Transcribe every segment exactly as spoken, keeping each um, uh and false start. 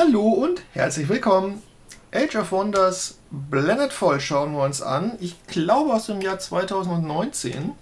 Hallo und herzlich willkommen. Age of Wonders Planetfall schauen wir uns an. Ich glaube aus dem Jahr zweitausendneunzehn.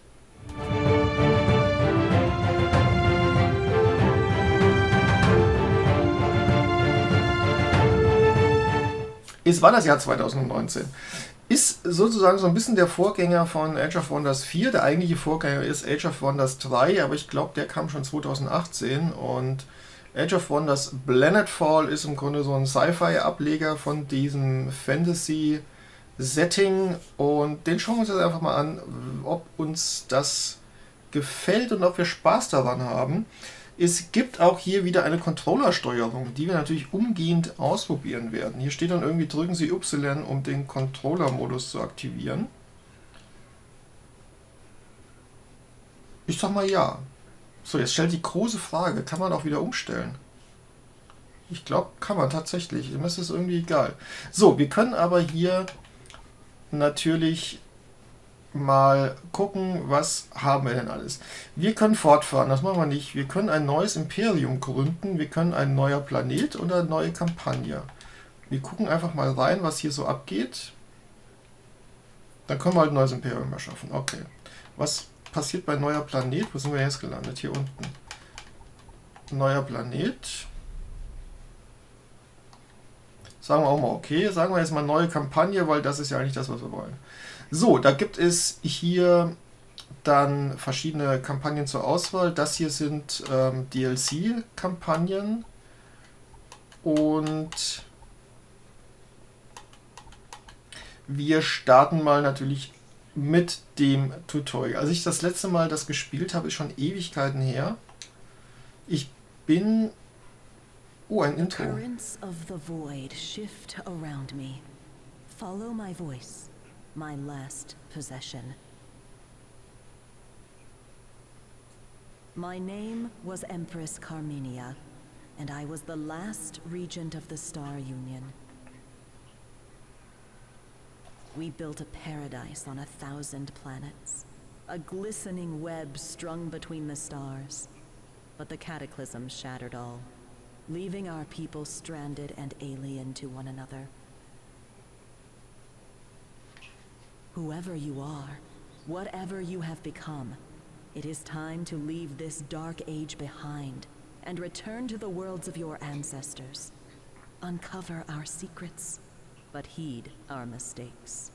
Es war das Jahr zweitausendneunzehn. Ist sozusagen so ein bisschen der Vorgänger von Age of Wonders vier. Der eigentliche Vorgänger ist Age of Wonders drei, aber ich glaube, der kam schon zweitausendachtzehn. Und Age of Wonders Planetfall ist im Grunde so ein Sci-Fi-Ableger von diesem Fantasy-Setting. Und den schauen wir uns jetzt einfach mal an, ob uns das gefällt und ob wir Spaß daran haben. Es gibt auch hier wieder eine Controllersteuerung, die wir natürlich umgehend ausprobieren werden. Hier steht dann irgendwie, drücken Sie Y, um den Controller-Modus zu aktivieren. Ich sag mal ja. So, jetzt stellt die große Frage, kann man auch wieder umstellen? Ich glaube, kann man tatsächlich. Mir ist es irgendwie egal. So, wir können aber hier natürlich mal gucken, was haben wir denn alles. Wir können fortfahren, das machen wir nicht. Wir können ein neues Imperium gründen, wir können ein neuer Planet und eine neue Kampagne. Wir gucken einfach mal rein, was hier so abgeht. Dann können wir halt ein neues Imperium erschaffen. Okay. Was passiert bei neuer Planet? Wo sind wir jetzt gelandet? Hier unten. Neuer Planet. Sagen wir auch mal okay. Sagen wir jetzt mal neue Kampagne, weil das ist ja eigentlich das, was wir wollen. So, da gibt es hier dann verschiedene Kampagnen zur Auswahl. Das hier sind ähm, D L C-Kampagnen und wir starten mal natürlich mit dem Tutorial. Als ich das letzte Mal das gespielt habe, ist schon Ewigkeiten her. Ich bin... Oh, ein Intro. Currents of the void shift around me. Follow my voice. My last possession. My name was Empress Carmenia, and I was the last regent of the Star Union. We built a paradise on a thousand planets, a glistening web strung between the stars. But the cataclysm shattered all, leaving our people stranded and alien to one another. Whoever you are, whatever you have become, it is time to leave this dark age behind and return to the worlds of your ancestors. Uncover our secrets, but heed our mistakes.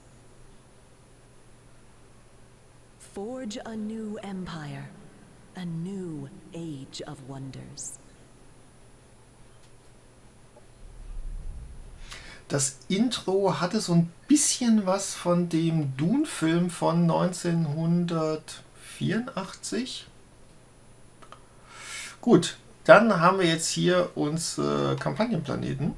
Forge a new empire, a new age of wonders. Das Intro hatte so ein bisschen was von dem Dune-Film von neunzehnhundertvierundachtzig. Gut, dann haben wir jetzt hier unsere Kampagnenplaneten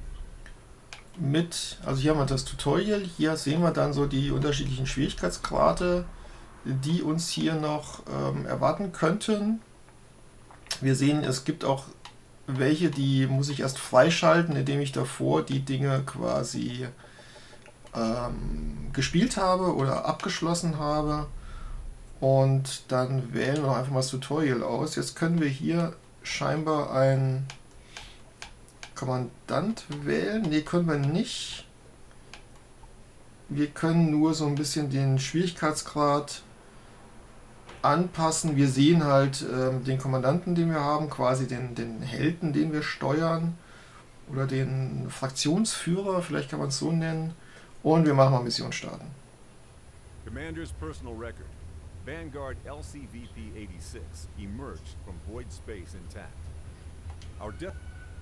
mit, also hier haben wir das Tutorial, hier sehen wir dann so die unterschiedlichen Schwierigkeitsgrade, die uns hier noch ähm, erwarten könnten. Wir sehen, es gibt auch welche, die muss ich erst freischalten, indem ich davor die Dinge quasi ähm, gespielt habe oder abgeschlossen habe. Und dann wählen wir einfach mal das Tutorial aus. Jetzt können wir hier scheinbar einen Kommandant wählen. Ne, können wir nicht. Wir können nur so ein bisschen den Schwierigkeitsgrad anpassen. Wir sehen halt ähm, den Kommandanten, den wir haben, quasi den, den Helden, den wir steuern, oder den Fraktionsführer, vielleicht kann man es so nennen. Und wir machen mal Mission starten. Commander's personal record. Vanguard L C V P eighty-six emerged from void space intact. Our death...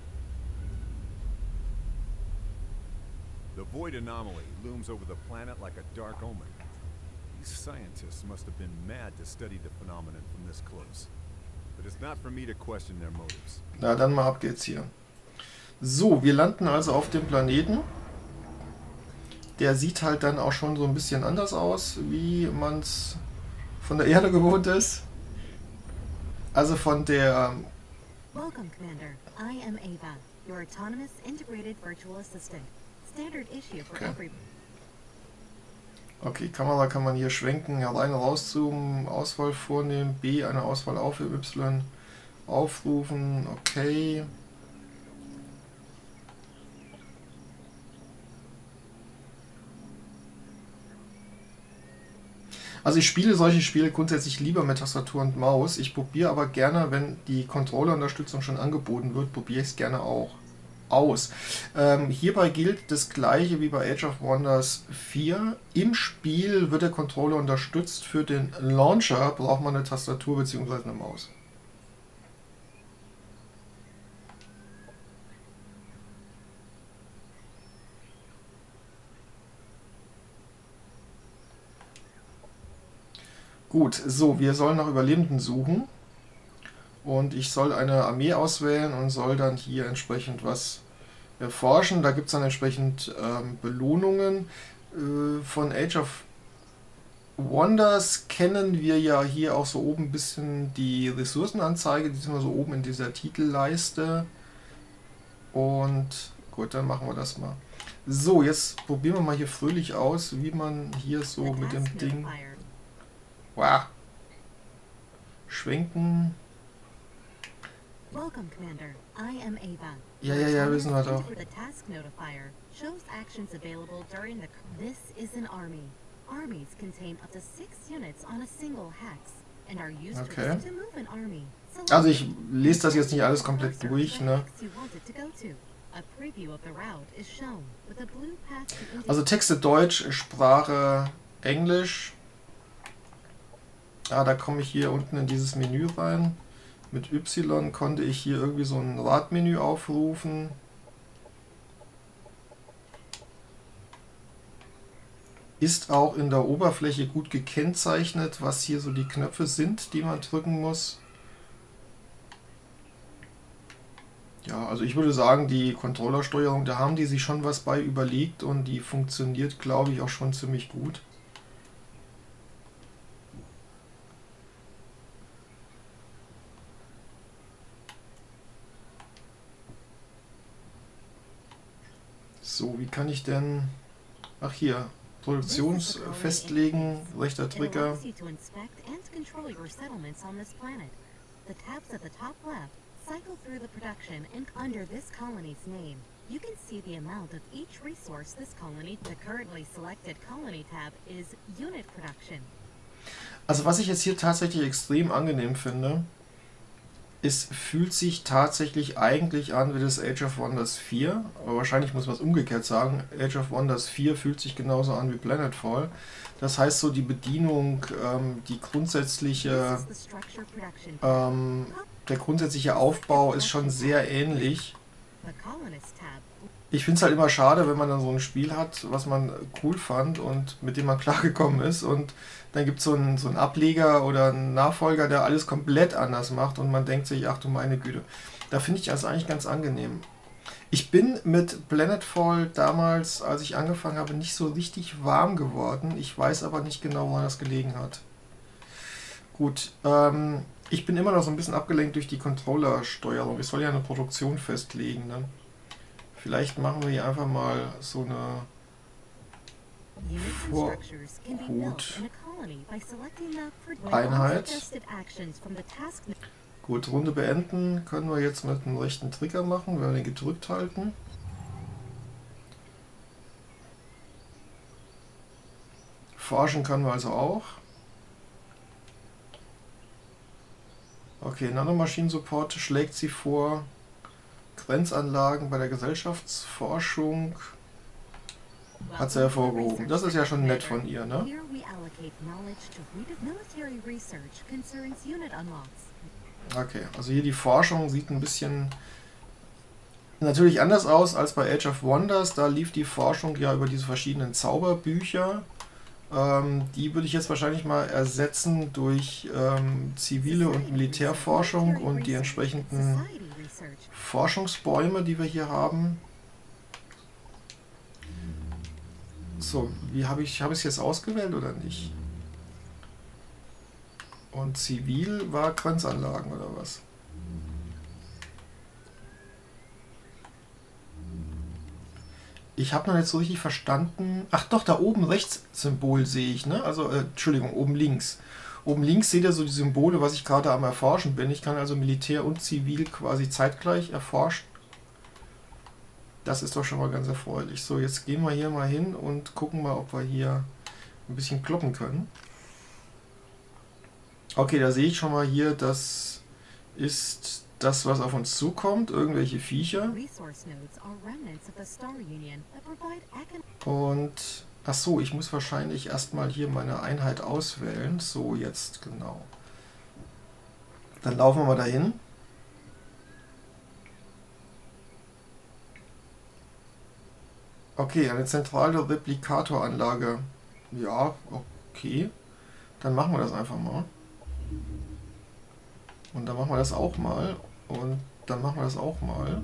The void anomaly looms over the planet like a dark omen. Scientists must have been mad to study the phenomenon from this close. But it's not for me to question their motives. Na, dann mal ab geht's hier. So, wir landen also auf dem Planeten. Der sieht halt dann auch schon so ein bisschen anders aus, wie man es von der Erde gewohnt ist. Also von der... Welcome, Commander. I am Ava, your autonomous integrated virtual assistant. Standard issue for Okay. every... Okay, Kamera kann man hier schwenken, herein, rauszoomen, Auswahl vornehmen, B, eine Auswahl aufheben, Y, aufrufen, okay. Also ich spiele solche Spiele grundsätzlich lieber mit Tastatur und Maus. Ich probiere aber gerne, wenn die Controller-Unterstützung schon angeboten wird, probiere ich es gerne auch aus. Ähm, hierbei gilt das gleiche wie bei Age of Wonders vier. Im Spiel wird der Controller unterstützt. Für den Launcher braucht man eine Tastatur bzw. eine Maus. Gut, so, wir sollen nach Überlebenden suchen. Und ich soll eine Armee auswählen und soll dann hier entsprechend was erforschen. Da gibt es dann entsprechend ähm, Belohnungen. Äh, von Age of Wonders kennen wir ja hier auch so oben ein bisschen die Ressourcenanzeige. Die sind wir so oben in dieser Titelleiste. Und gut, dann machen wir das mal. So, jetzt probieren wir mal hier fröhlich aus, wie man hier so mit dem Ding... Wow. Schwenken... Welcome, Commander. I am Ava. Ja, ja, ja, wissen wir doch. The task notifier shows actions available during the. This is an army. Armies contain up to six units on a single hex and are used Okay. to move an army. Also ich lese das jetzt nicht alles komplett durch, ne? Also Texte Deutsch, Sprache Englisch. Ah, da komme ich hier unten in dieses Menü rein. Mit Y konnte ich hier irgendwie so ein Radmenü aufrufen. Ist auch in der Oberfläche gut gekennzeichnet, was hier so die Knöpfe sind, die man drücken muss. Ja, also ich würde sagen, die Controllersteuerung, da haben die sich schon was bei überlegt und die funktioniert, glaube ich, auch schon ziemlich gut. So, wie kann ich denn... Ach hier, Produktions festlegen, rechter Trigger. Cycle through the production and under this colony's name. You can see the amount of each resource this colony. The currently selected colony tab is unit production. Also was ich jetzt hier tatsächlich extrem angenehm finde, es fühlt sich tatsächlich eigentlich an wie das Age of Wonders vier, aber wahrscheinlich muss man es umgekehrt sagen. Age of Wonders vier fühlt sich genauso an wie Planetfall. Das heißt so die Bedienung, ähm, die grundsätzliche, ähm, der grundsätzliche Aufbau ist schon sehr ähnlich. Ich finde es halt immer schade, wenn man dann so ein Spiel hat, was man cool fand und mit dem man klargekommen ist und dann gibt es so einen, so einen Ableger oder einen Nachfolger, der alles komplett anders macht und man denkt sich, ach du meine Güte. Da finde ich das eigentlich ganz angenehm. Ich bin mit Planetfall damals, als ich angefangen habe, nicht so richtig warm geworden. Ich weiß aber nicht genau, woran das gelegen hat. Gut, ähm, ich bin immer noch so ein bisschen abgelenkt durch die Controllersteuerung. Ich soll ja eine Produktion festlegen, ne? Vielleicht machen wir hier einfach mal so eine Vorhut-Einheit. Gut, Runde beenden können wir jetzt mit dem rechten Trigger machen, wenn wir den gedrückt halten. Forschen können wir also auch. Okay, Nanomaschinen-Support schlägt sie vor. Grenzanlagen bei der Gesellschaftsforschung hat sie hervorgehoben. Das ist ja schon nett von ihr, ne? Okay, also hier die Forschung sieht ein bisschen natürlich anders aus als bei Age of Wonders. Da lief die Forschung ja über diese verschiedenen Zauberbücher. Ähm, die würde ich jetzt wahrscheinlich mal ersetzen durch ähm, zivile und Militärforschung und die entsprechenden Forschungsbäume, die wir hier haben. So, wie habe ich habe ich es jetzt ausgewählt oder nicht? Und zivil war Grenzanlagen oder was? Ich habe noch nicht so richtig verstanden. Ach doch, da oben rechts Symbol sehe ich, ne? Also, äh, Entschuldigung, oben links. Oben links seht ihr so die Symbole, was ich gerade am Erforschen bin. Ich kann also Militär und Zivil quasi zeitgleich erforschen. Das ist doch schon mal ganz erfreulich. So, jetzt gehen wir hier mal hin und gucken mal, ob wir hier ein bisschen kloppen können. Okay, da sehe ich schon mal hier, das ist das, was auf uns zukommt. Irgendwelche Viecher. Und, ach so, ich muss wahrscheinlich erstmal hier meine Einheit auswählen. So, jetzt, genau. Dann laufen wir mal dahin. Okay, eine zentrale Replikatoranlage. Ja, okay. Dann machen wir das einfach mal. Und dann machen wir das auch mal. Und dann machen wir das auch mal.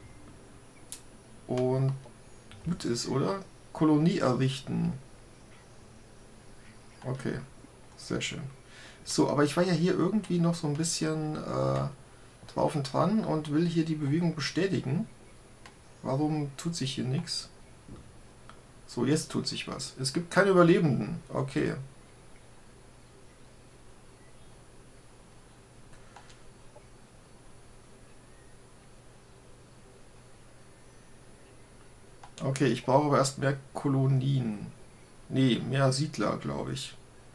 Und gut ist, oder? Kolonie errichten. Okay, sehr schön. So, aber ich war ja hier irgendwie noch so ein bisschen äh, drauf und dran und will hier die Bewegung bestätigen. Warum tut sich hier nichts? So, jetzt tut sich was. Es gibt keine Überlebenden. Okay. Okay, ich brauche aber erst mehr Kolonien. Nee, mehr Siedler, glaube ich.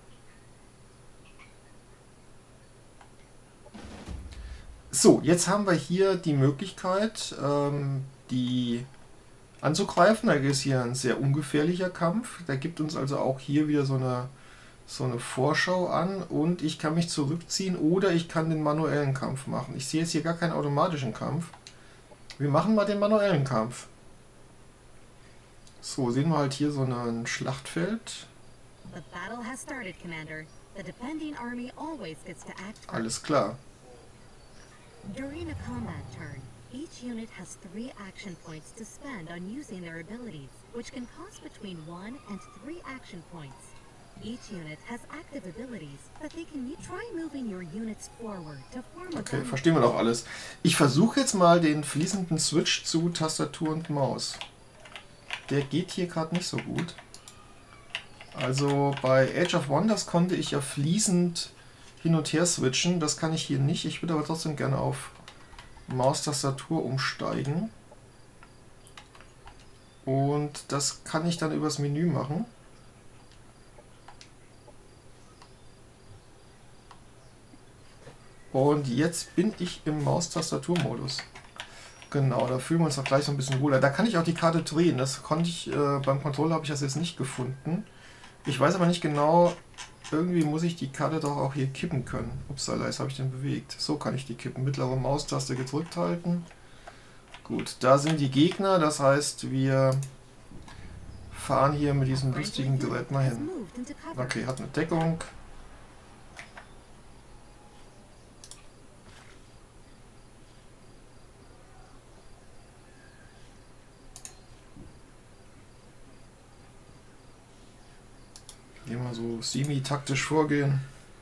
So, jetzt haben wir hier die Möglichkeit, ähm, die anzugreifen. Da ist hier ein sehr ungefährlicher Kampf. Der gibt uns also auch hier wieder so eine, so eine Vorschau an. Und ich kann mich zurückziehen oder ich kann den manuellen Kampf machen. Ich sehe jetzt hier gar keinen automatischen Kampf. Wir machen mal den manuellen Kampf. So, sehen wir halt hier so ein Schlachtfeld. Alles klar. During a combat turn, each unit has three action points to spend on using their abilities, which can cost between one and three action points. Each unit has active abilities that they can use. Try moving your units forward to form a Okay, verstehen wir doch alles. Ich versuche jetzt mal den fließenden Switch zu Tastatur und Maus. Der geht hier gerade nicht so gut. Also bei Age of Wonders konnte ich ja fließend hin und her switchen. Das kann ich hier nicht. Ich würde aber trotzdem gerne auf Maustastatur umsteigen. Und das kann ich dann übers Menü machen. Und jetzt bin ich im Maustastaturmodus. Genau, da fühlen wir uns doch gleich so ein bisschen wohler. Da kann ich auch die Karte drehen. Das konnte ich, äh, beim Controller habe ich das jetzt nicht gefunden. Ich weiß aber nicht genau, irgendwie muss ich die Karte doch auch hier kippen können. Upsala, jetzt habe ich den bewegt. So kann ich die kippen. Mittlere Maustaste gedrückt halten. Gut, da sind die Gegner. Das heißt, wir fahren hier mit diesem lustigen Gerät mal hin. Okay, hat eine Deckung. Immer so semi-taktisch vorgehen.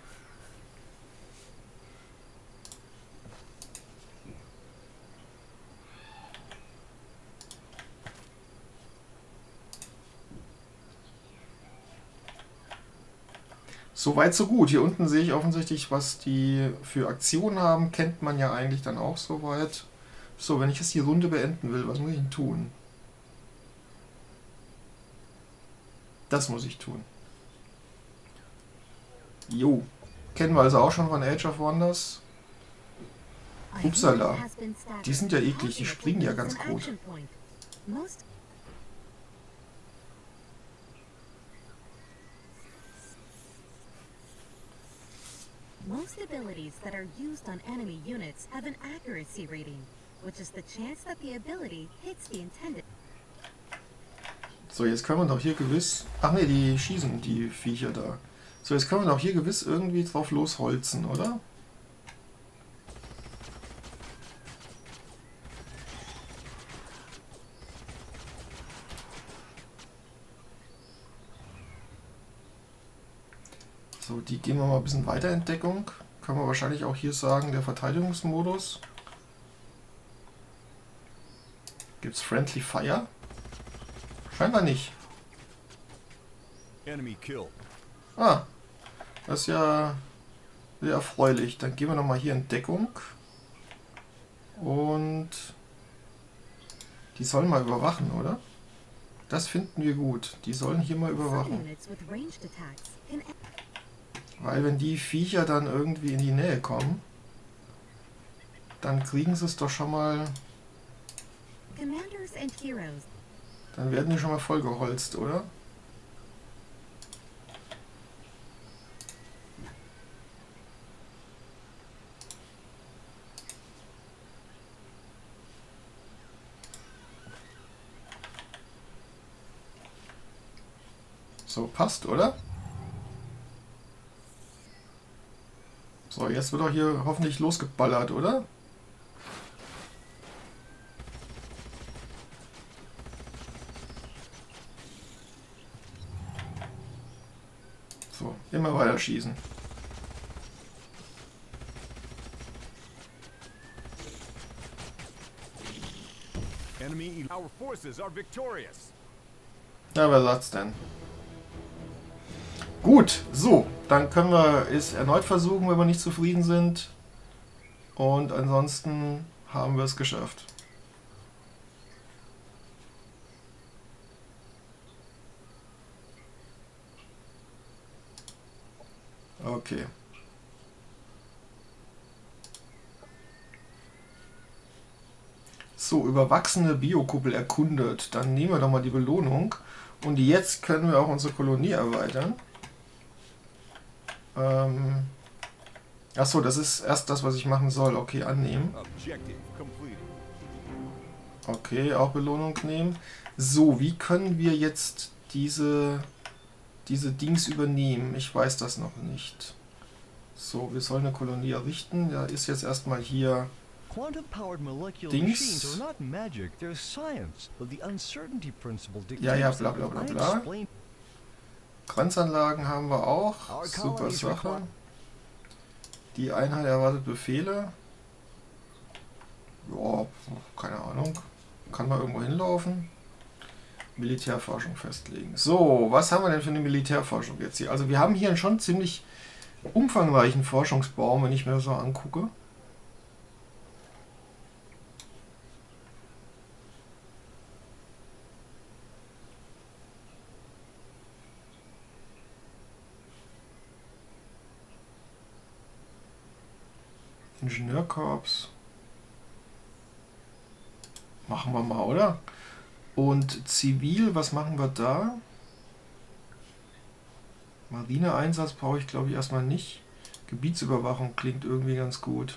Soweit so gut. Hier unten sehe ich offensichtlich, was die für Aktionen haben. Kennt man ja eigentlich dann auch soweit. So, wenn ich jetzt die Runde beenden will, was muss ich denn tun? Das muss ich tun. Jo, kennen wir also auch schon von Age of Wonders. Upsala, die sind ja eklig, die springen ja ganz gut. Most abilities that are used on enemy units have an accuracy rating, which is the chance that the ability hits the intended. So, jetzt können wir doch hier gewiss... Ach ne, die schießen, die Viecher da. So, jetzt können wir doch hier gewiss irgendwie drauf losholzen, oder? So, die gehen wir mal ein bisschen weiter in Deckung. Können wir wahrscheinlich auch hier sagen, der Verteidigungsmodus. Gibt's Friendly Fire? Scheinbar nicht. Enemy kill. Ah, das ist ja sehr erfreulich. Dann gehen wir nochmal hier in Deckung. Und die sollen mal überwachen, oder? Das finden wir gut. Die sollen hier mal überwachen. Weil wenn die Viecher dann irgendwie in die Nähe kommen, dann kriegen sie es doch schon mal... Commanders and heroes. Dann werden die schon mal vollgeholzt, oder? So, passt, oder? So, jetzt wird doch hier hoffentlich losgeballert, oder? So, immer weiter schießen. Enemy, our forces are victorious. Ja, wer sagt's denn? Gut, so, dann können wir es erneut versuchen, wenn wir nicht zufrieden sind. Und ansonsten haben wir es geschafft. Okay. So, überwachsene Biokuppel erkundet. Dann nehmen wir doch mal die Belohnung. Und jetzt können wir auch unsere Kolonie erweitern. Ähm. Achso, das ist erst das, was ich machen soll. Okay, annehmen. Okay, auch Belohnung nehmen. So, wie können wir jetzt diese, diese Dings übernehmen? Ich weiß das noch nicht. So, wir sollen eine Kolonie errichten. Da ist jetzt erstmal hier Dings. Ja, ja, bla bla bla bla. Grenzanlagen haben wir auch. Super Sache. Die Einheit erwartet Befehle. Ja, keine Ahnung. Kann man irgendwo hinlaufen. Militärforschung festlegen. So, was haben wir denn für eine Militärforschung jetzt hier? Also wir haben hier einen schon ziemlich umfangreichen Forschungsbaum, wenn ich mir das so angucke. Ingenieurkorps. Machen wir mal, oder? Und zivil, was machen wir da? Marineeinsatz brauche ich, glaube ich, erstmal nicht. Gebietsüberwachung klingt irgendwie ganz gut.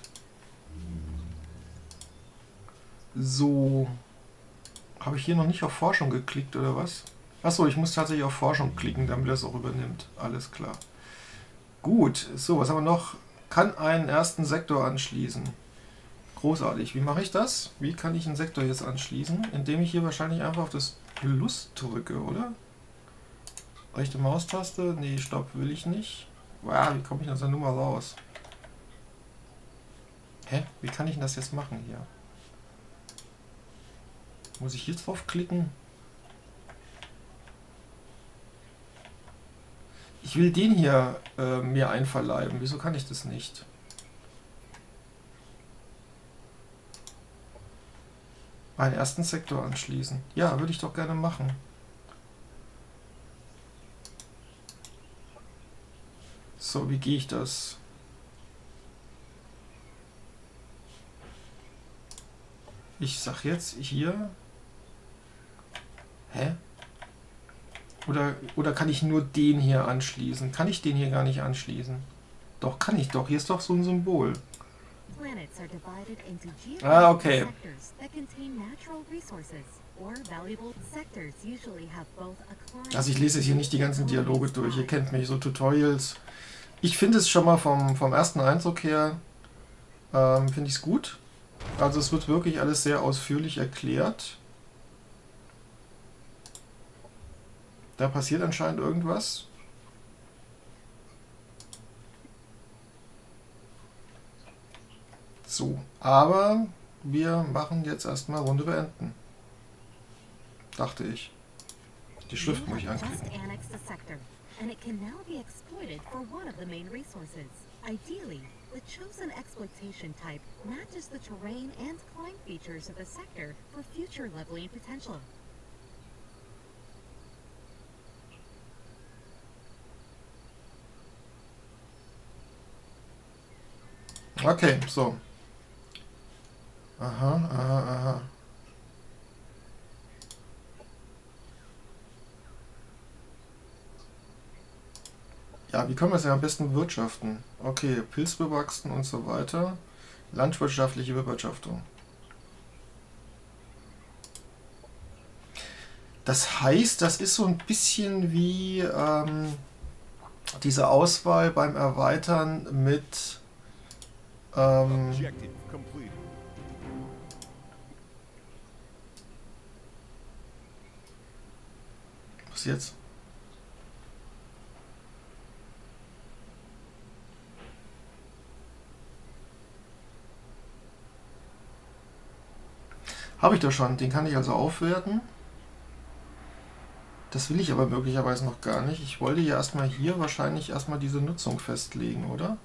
So. Habe ich hier noch nicht auf Forschung geklickt, oder was? Achso, ich muss tatsächlich auf Forschung klicken, damit er es auch übernimmt. Alles klar. Gut. So, was haben wir noch? Kann einen ersten Sektor anschließen. Großartig. Wie mache ich das? Wie kann ich einen Sektor jetzt anschließen? Indem ich hier wahrscheinlich einfach auf das Plus drücke, oder? Rechte Maustaste? Nee, stopp, will ich nicht. Wow, wie komme ich aus der Nummer raus? Hä? Wie kann ich denn das jetzt machen hier? Muss ich hier drauf klicken? Ich will den hier äh, mir einverleiben. Wieso kann ich das nicht? Einen ersten Sektor anschließen. Ja, würde ich doch gerne machen. So, wie gehe ich das? Ich sag jetzt hier... Hä? Oder, oder kann ich nur den hier anschließen? Kann ich den hier gar nicht anschließen? Doch, kann ich doch. Hier ist doch so ein Symbol. Ah, okay. Also ich lese jetzt hier nicht die ganzen Dialoge durch. Ihr kennt mich, so Tutorials. Ich finde es schon mal vom, vom ersten Eindruck her, ähm, finde ich es gut. Also es wird wirklich alles sehr ausführlich erklärt. Da passiert anscheinend irgendwas. So, aber wir machen jetzt erstmal Runde beenden. Dachte ich. Die Schrift muss ich anklicken. The chosen exploitation type matches the terrain and climb features of the sector for future leveling potential. Okay, so. Aha, aha, aha. Ja, wie können wir es ja am besten bewirtschaften? Okay, pilzbewachsen und so weiter. Landwirtschaftliche Bewirtschaftung. Das heißt, das ist so ein bisschen wie ähm, diese Auswahl beim Erweitern mit ähm, Objective completed. was jetzt? Habe ich doch schon, den kann ich also aufwerten. Das will ich aber möglicherweise noch gar nicht. Ich wollte ja erstmal hier wahrscheinlich erstmal diese Nutzung festlegen, oder?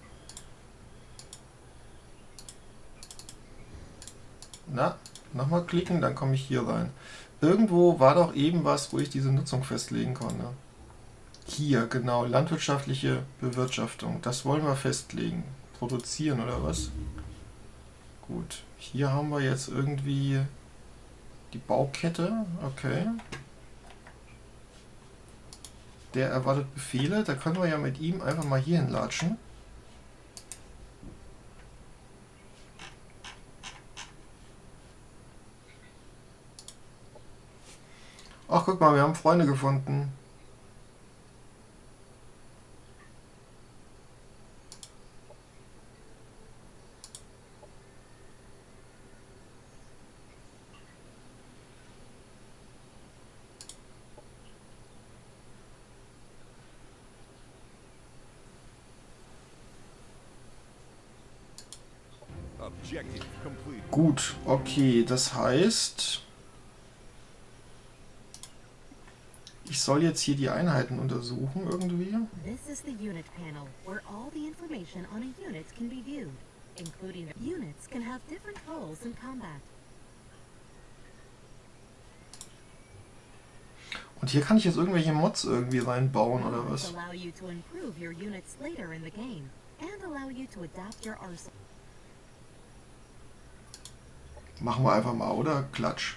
Na, nochmal klicken, dann komme ich hier rein. Irgendwo war doch eben was, wo ich diese Nutzung festlegen konnte. Hier, genau, landwirtschaftliche Bewirtschaftung. Das wollen wir festlegen. Produzieren oder was? Gut, hier haben wir jetzt irgendwie die Baukette. Okay. Der erwartet Befehle. Da können wir ja mit ihm einfach mal hier hinlatschen. Ach, guck mal, wir haben Freunde gefunden. Objective completed. Gut, okay, das heißt, ich soll jetzt hier die Einheiten untersuchen irgendwie. This is the unit panel, where all the information on a unit can be viewed, including the units can have different roles in combat. Und hier kann ich jetzt irgendwelche Mods irgendwie reinbauen oder Mods was? allow you to improve your units later in the game and allow you to adapt your arsenal. Machen wir einfach mal, oder? Klatsch.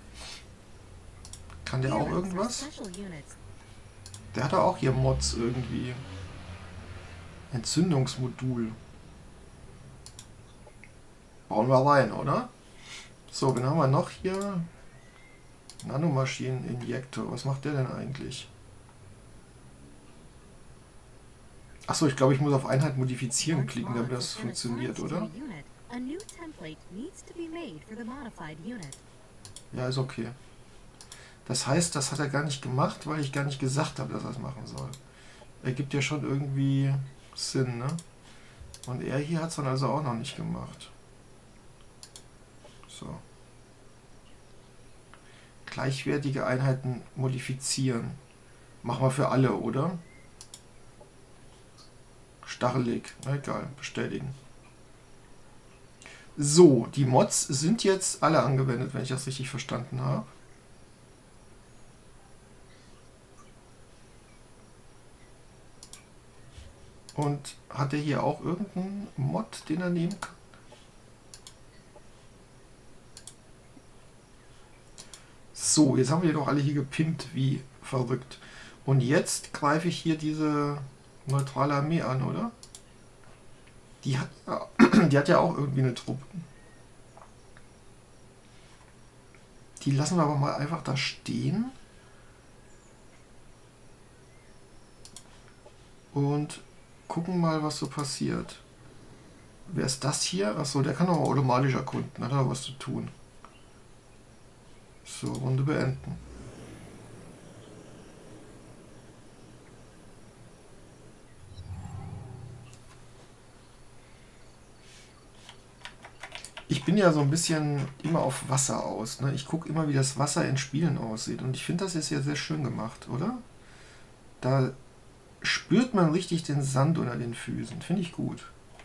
Kann der auch Heroes are irgendwas? special units. Der hat doch auch hier Mods irgendwie. Entzündungsmodul. Bauen wir rein, oder? So, wen haben wir noch hier? Nanomaschineninjektor. Was macht der denn eigentlich? Achso, ich glaube, ich muss auf Einheit modifizieren Once klicken, damit mods das have been funktioniert, assigned to oder? a unit, a new template needs to be made for the modified unit. Ja, ist okay. Das heißt, das hat er gar nicht gemacht, weil ich gar nicht gesagt habe, dass er es machen soll. Ergibt ja schon irgendwie Sinn, ne? Und er hier hat es dann also auch noch nicht gemacht. So. Gleichwertige Einheiten modifizieren. Machen wir für alle, oder? Stachelig. Na egal, bestätigen. So, die Mods sind jetzt alle angewendet, wenn ich das richtig verstanden habe. Und hat er hier auch irgendeinen Mod, den er nehmen kann? So, jetzt haben wir doch alle hier gepimpt wie verrückt. Und jetzt greife ich hier diese neutrale Armee an, oder? Die hat ja, die hat ja auch irgendwie eine Truppe. Die lassen wir aber mal einfach da stehen. Und gucken mal, was so passiert. Wer ist das hier? Achso, der kann doch automatisch erkunden. Hat er was zu tun. So, Runde beenden. Ich bin ja so ein bisschen immer auf Wasser aus. Ne? Ich gucke immer, wie das Wasser in Spielen aussieht. Und ich finde, das ist ja sehr schön gemacht, oder? Da spürt man richtig den Sand unter den Füßen. Finde ich gut.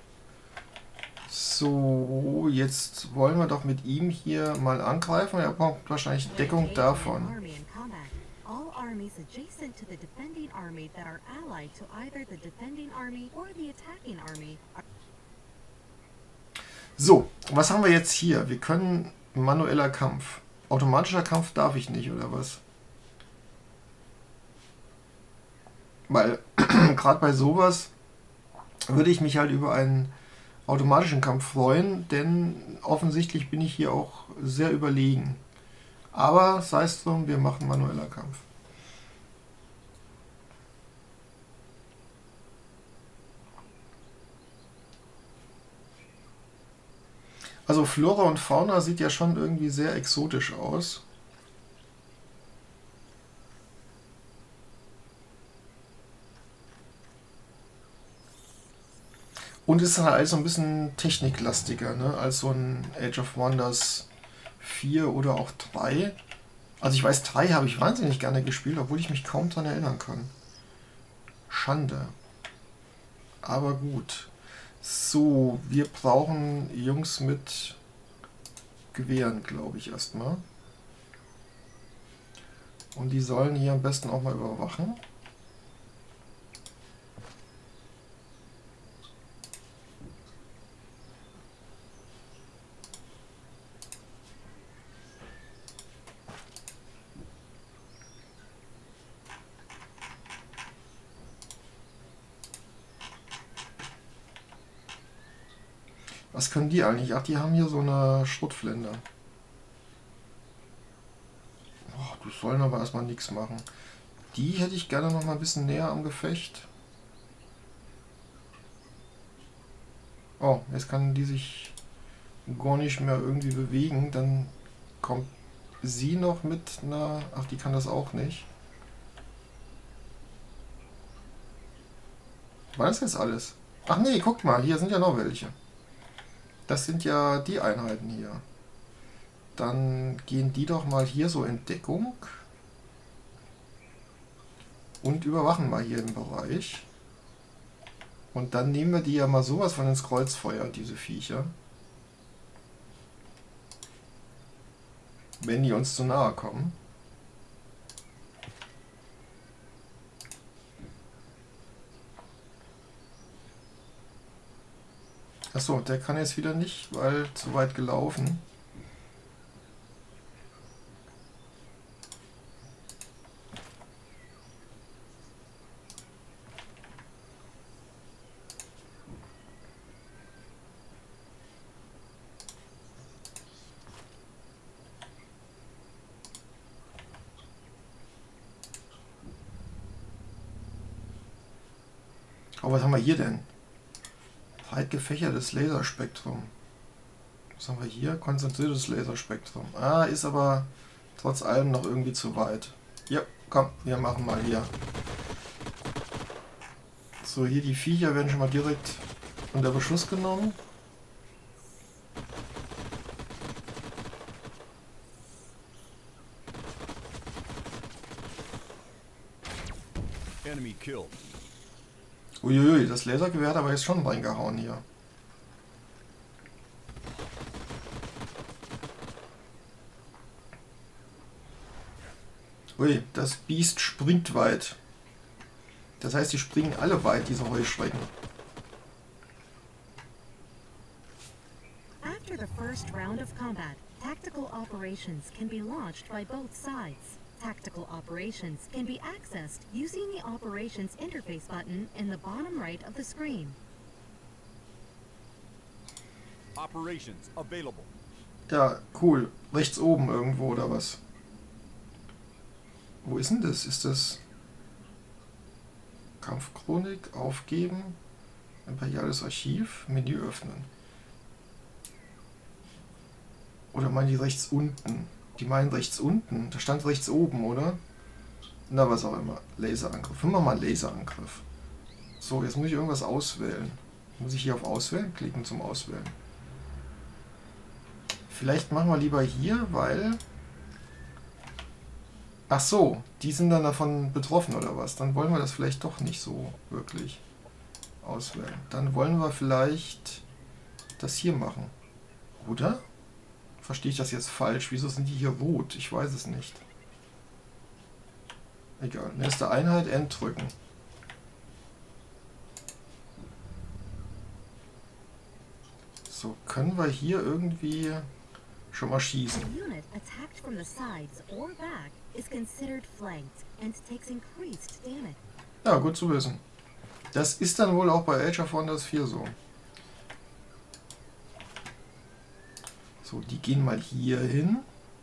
So, jetzt wollen wir doch mit ihm hier mal angreifen. Er braucht wahrscheinlich Deckung davon. All armies adjacent to the defending army that are allied to either the defending army or the attacking army are So, was haben wir jetzt hier? Wir können manueller Kampf. Automatischer Kampf darf ich nicht, oder was? Weil, gerade bei sowas würde ich mich halt über einen automatischen Kampf freuen, denn offensichtlich bin ich hier auch sehr überlegen. Aber sei es drum, wir machen manueller Kampf. Also Flora und Fauna sieht ja schon irgendwie sehr exotisch aus. Und ist dann halt so ein bisschen techniklastiger, ne, als so ein Age of Wonders vier oder auch drei. Also ich weiß, drei habe ich wahnsinnig gerne gespielt, obwohl ich mich kaum daran erinnern kann. Schande. Aber gut. So, wir brauchen Jungs mit Gewehren, glaube ich, erstmal. Und die sollen hier am besten auch mal überwachen. Was können die eigentlich? Ach, die haben hier so eine Schrotflinte. Oh, die sollen aber erstmal nichts machen. Die hätte ich gerne noch mal ein bisschen näher am Gefecht. Oh, jetzt kann die sich gar nicht mehr irgendwie bewegen. Dann kommt sie noch mit einer... Ach, die kann das auch nicht. War das jetzt alles? Ach nee, guckt mal, hier sind ja noch welche. Das sind ja die Einheiten hier. Dann gehen die doch mal hier so in Deckung. Und überwachen mal hier den Bereich. Und dann nehmen wir die ja mal sowas von ins Kreuzfeuer, diese Viecher. Wenn die uns zu nahe kommen. Achso, der kann jetzt wieder nicht, weil zu weit gelaufen. Aber was haben wir hier denn? Breit gefächertes Laserspektrum. Was haben wir hier? Konzentriertes Laserspektrum. Ah, ist aber trotz allem noch irgendwie zu weit. Ja, komm, wir machen mal hier. So, hier die Viecher werden schon mal direkt unter Beschuss genommen. Enemy killed. Uiuiui, das Lasergewehr hat aber jetzt schon reingehauen hier. Ui, das Biest springt weit. Das heißt, die springen alle weit, diese Heuschrecken. After the first round of combat, tactical operations can be launched by both sides. Tactical operations can be accessed using the Operations Interface button in the bottom right of the screen. Operations available. Ja, cool. Rechts oben irgendwo oder was? Wo ist denn das? Ist das Kampfchronik? Aufgeben? Imperiales Archiv? Menü öffnen. Oder meinen die rechts unten? Die meinen rechts unten. Da stand rechts oben, oder? Na, was auch immer. Laserangriff. Machen wir mal Laserangriff. So, jetzt muss ich irgendwas auswählen. Muss ich hier auf Auswählen klicken zum Auswählen. Vielleicht machen wir lieber hier, weil... Ach so, die sind dann davon betroffen oder was? Dann wollen wir das vielleicht doch nicht so wirklich auswählen. Dann wollen wir vielleicht das hier machen. Oder? Verstehe ich das jetzt falsch? Wieso sind die hier rot? Ich weiß es nicht. Egal. Nächste Einheit, End drücken. So, können wir hier irgendwie schon mal schießen. A unit attacked from the sides or back is considered flanked and takes increased damage. Ja, gut zu wissen. Das ist dann wohl auch bei Age of Wonders vier so. So, die gehen mal hier hin.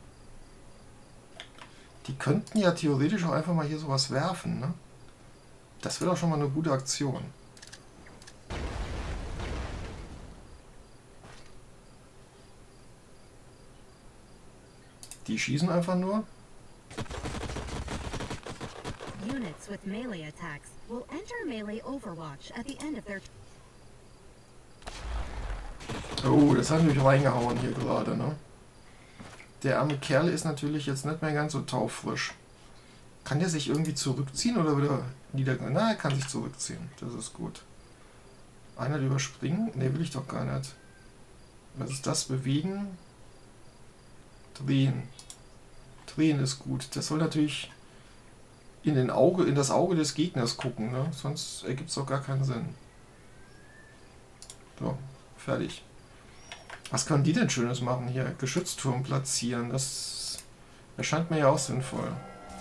Die könnten ja theoretisch auch einfach mal hier sowas werfen, ne? Das wäre doch schon mal eine gute Aktion. Die schießen einfach nur. Units with melee attacks will enter melee Overwatch at the end of their... Oh, das hat mich reingehauen hier gerade, ne? Der arme Kerl ist natürlich jetzt nicht mehr ganz so taufrisch. Kann der sich irgendwie zurückziehen oder wieder nieder... Na, er kann sich zurückziehen. Das ist gut. Einer überspringen? Ne, will ich doch gar nicht. Was ist das? Bewegen? Drehen. Drehen ist gut. Das soll natürlich in, den Auge, in das Auge des Gegners gucken, ne? Sonst ergibt es doch gar keinen Sinn. So, fertig. Was können die denn Schönes machen hier? Geschützturm platzieren. Das erscheint mir ja auch sinnvoll.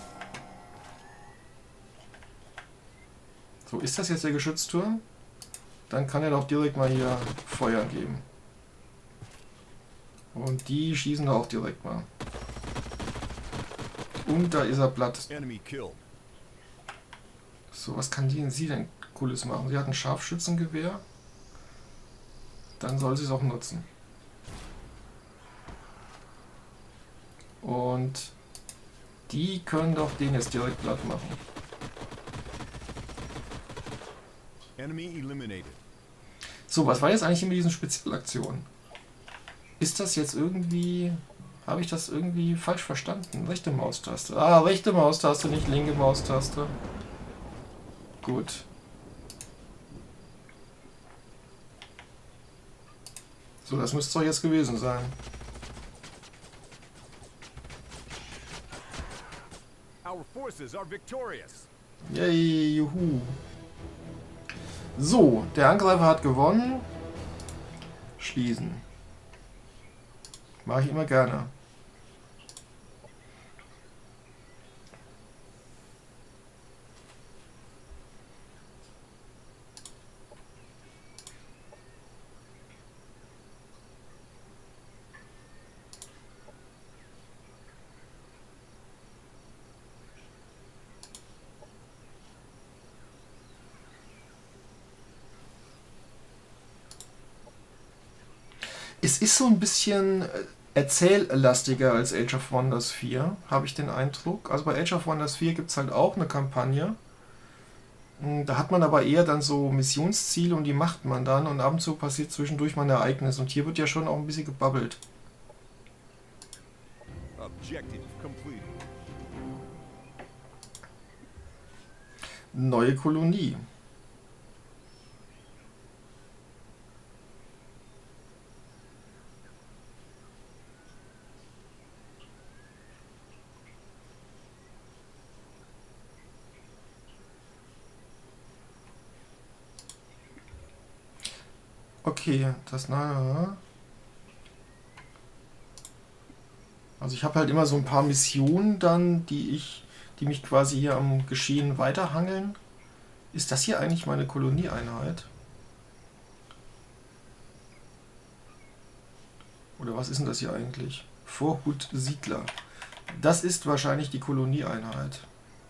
So, ist das jetzt der Geschützturm? Dann kann er doch direkt mal hier Feuer geben. Und die schießen da auch direkt mal. Und da ist er platt. So, was kann die denn sie denn Cooles machen? Sie hat ein Scharfschützengewehr. Dann soll sie es auch nutzen. Und die können doch den jetzt direkt platt machen. So, was war jetzt eigentlich mit diesen Spezialaktionen? Ist das jetzt irgendwie... Habe ich das irgendwie falsch verstanden? Rechte Maustaste. Ah, rechte Maustaste, nicht linke Maustaste. Gut. So, das müsste es doch jetzt gewesen sein. Our forces are victorious. Yay, juhu. So, der Angreifer hat gewonnen. Schließen. Mache ich immer gerne. Es ist so ein bisschen erzähllastiger als Age of Wonders vier, habe ich den Eindruck. Also bei Age of Wonders vier gibt es halt auch eine Kampagne. Da hat man aber eher dann so Missionsziele und die macht man dann und ab und zu passiert zwischendurch mal ein Ereignis. Und hier wird ja schon auch ein bisschen gebabbelt. Objective completed. Neue Kolonie. Okay, das nahe. Also ich habe halt immer so ein paar Missionen dann, die ich, die mich quasi hier am Geschehen weiterhangeln. Ist das hier eigentlich meine Kolonieeinheit? Oder was ist denn das hier eigentlich? Vorhut Siedler. Das ist wahrscheinlich die Kolonieeinheit.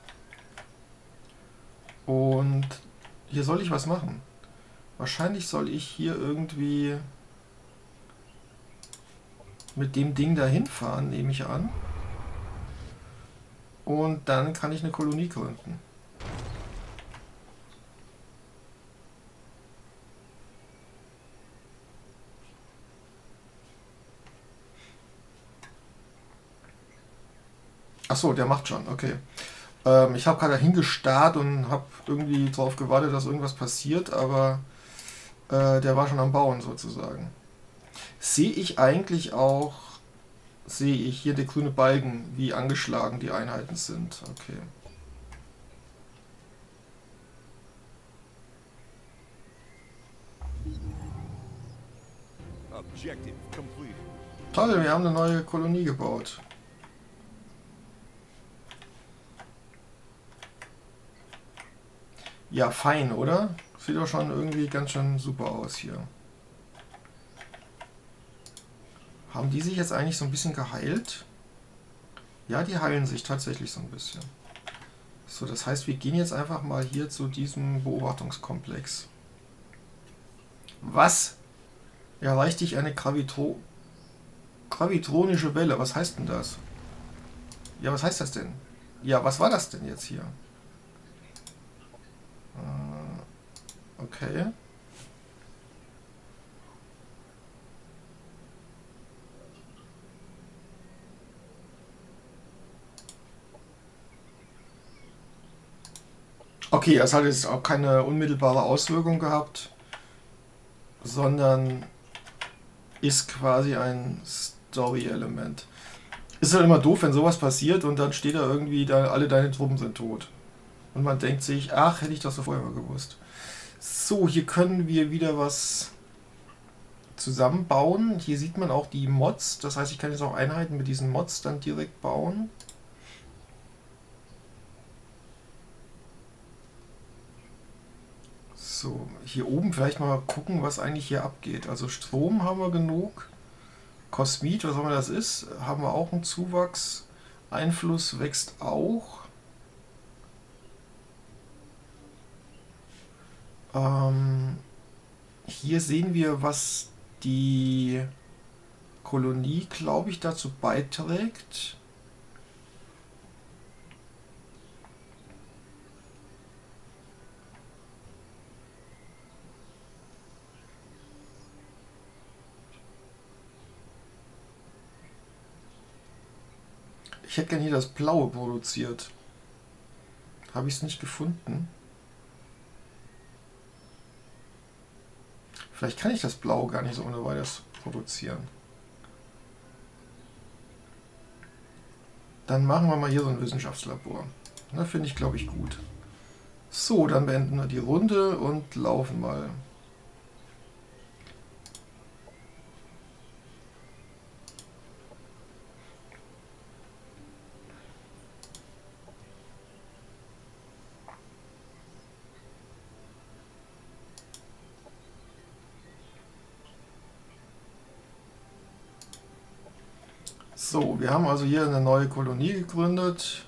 Und hier soll ich was machen. Wahrscheinlich soll ich hier irgendwie mit dem Ding dahin fahren, nehme ich an. Und dann kann ich eine Kolonie gründen. Achso, der macht schon, okay. Ähm, ich habe gerade hingestarrt und habe irgendwie darauf gewartet, dass irgendwas passiert, aber äh, der war schon am Bauen sozusagen. Sehe ich eigentlich auch, sehe ich hier der grüne Balken, wie angeschlagen die Einheiten sind. Okay. Objective completed. Toll, wir haben eine neue Kolonie gebaut. Ja, fein, oder? Sieht doch schon irgendwie ganz schön super aus hier. Haben die sich jetzt eigentlich so ein bisschen geheilt? Ja, die heilen sich tatsächlich so ein bisschen. So, das heißt, wir gehen jetzt einfach mal hier zu diesem Beobachtungskomplex. Was? Erreicht dich eine Gravitro gravitronische Welle? Was heißt denn das? Ja, was heißt das denn? Ja, was war das denn jetzt hier? Äh, okay. Okay, das hat jetzt auch keine unmittelbare Auswirkung gehabt, sondern ist quasi ein Story-Element. Ist halt immer doof, wenn sowas passiert und dann steht da irgendwie, da, alle deine Truppen sind tot. Und man denkt sich, ach, hätte ich das so vorher mal gewusst. So, hier können wir wieder was zusammenbauen. Hier sieht man auch die Mods, das heißt, ich kann jetzt auch Einheiten mit diesen Mods dann direkt bauen. So, hier oben vielleicht mal gucken, was eigentlich hier abgeht. Also Strom haben wir genug. Kosmit, was auch immer das ist, haben wir auch einen Zuwachs. Einfluss wächst auch. Ähm, hier sehen wir, was die Kolonie, glaube ich, dazu beiträgt. Ich hätte gerne hier das Blaue produziert. Habe ich es nicht gefunden. Vielleicht kann ich das Blau gar nicht so ohne weiteres produzieren. Dann machen wir mal hier so ein Wissenschaftslabor. Das finde ich, glaube ich, gut. So, dann beenden wir die Runde und laufen mal. So, wir haben also hier eine neue Kolonie gegründet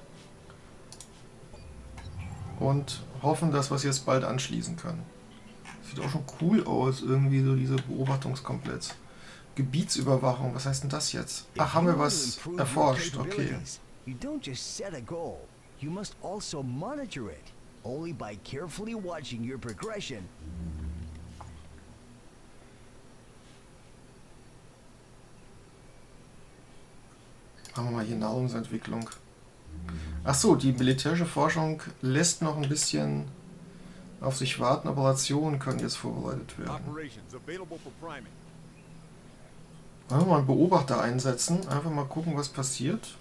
und hoffen, dass wir es jetzt bald anschließen können. Sieht auch schon cool aus, irgendwie so diese Beobachtungskomplex. Gebietsüberwachung, was heißt denn das jetzt? Ach, haben wir was erforscht, okay. You don't just set a goal, you must also monitor it. Only by carefully watching your progression. Machen wir mal hier Nahrungsentwicklung. Ach so, die militärische Forschung lässt noch ein bisschen auf sich warten. Operationen können jetzt vorbereitet werden. Wollen wir mal einen Beobachter einsetzen? Einfach mal gucken, was passiert.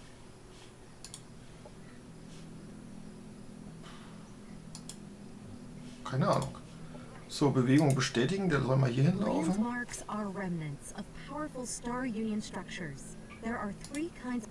Keine Ahnung. So, Bewegung bestätigen. Der soll mal hier hinlaufen. Landmarks are remnants of powerful Star Union structures. There are three kinds.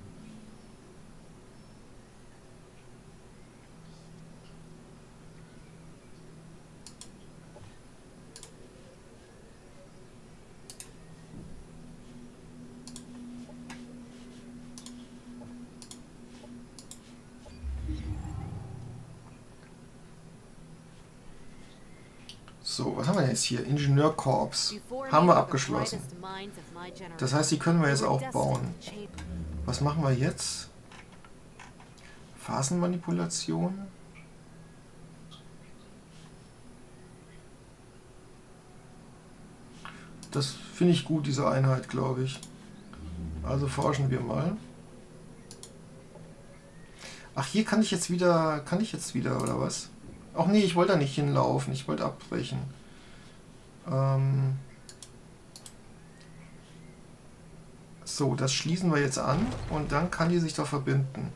So, was haben wir jetzt hier? Ingenieurkorps. Haben wir abgeschlossen. Das heißt, die können wir jetzt auch bauen. Was machen wir jetzt? Phasenmanipulation. Das finde ich gut, diese Einheit, glaube ich. Also forschen wir mal. Ach, hier kann ich jetzt wieder, kann ich jetzt wieder, oder was? Ach nee, ich wollte da nicht hinlaufen, ich wollte abbrechen. Ähm so, das schließen wir jetzt an und dann kann die sich doch verbinden.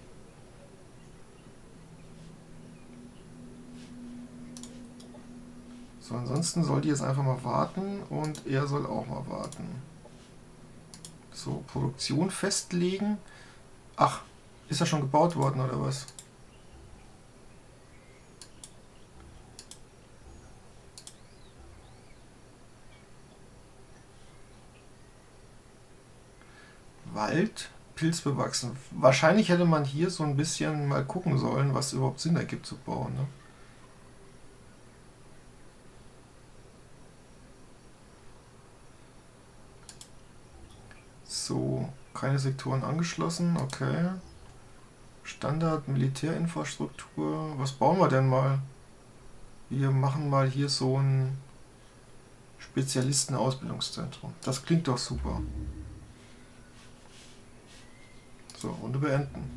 So, ansonsten soll die jetzt einfach mal warten und er soll auch mal warten. So, Produktion festlegen. Ach, ist er schon gebaut worden oder was? Wald, pilzbewachsen. Wahrscheinlich hätte man hier so ein bisschen mal gucken sollen, was überhaupt Sinn ergibt zu bauen. Ne? So, keine Sektoren angeschlossen, okay. Standard Militärinfrastruktur. Was bauen wir denn mal? Wir machen mal hier so ein Spezialisten-Ausbildungszentrum. Das klingt doch super. So, Runde beenden.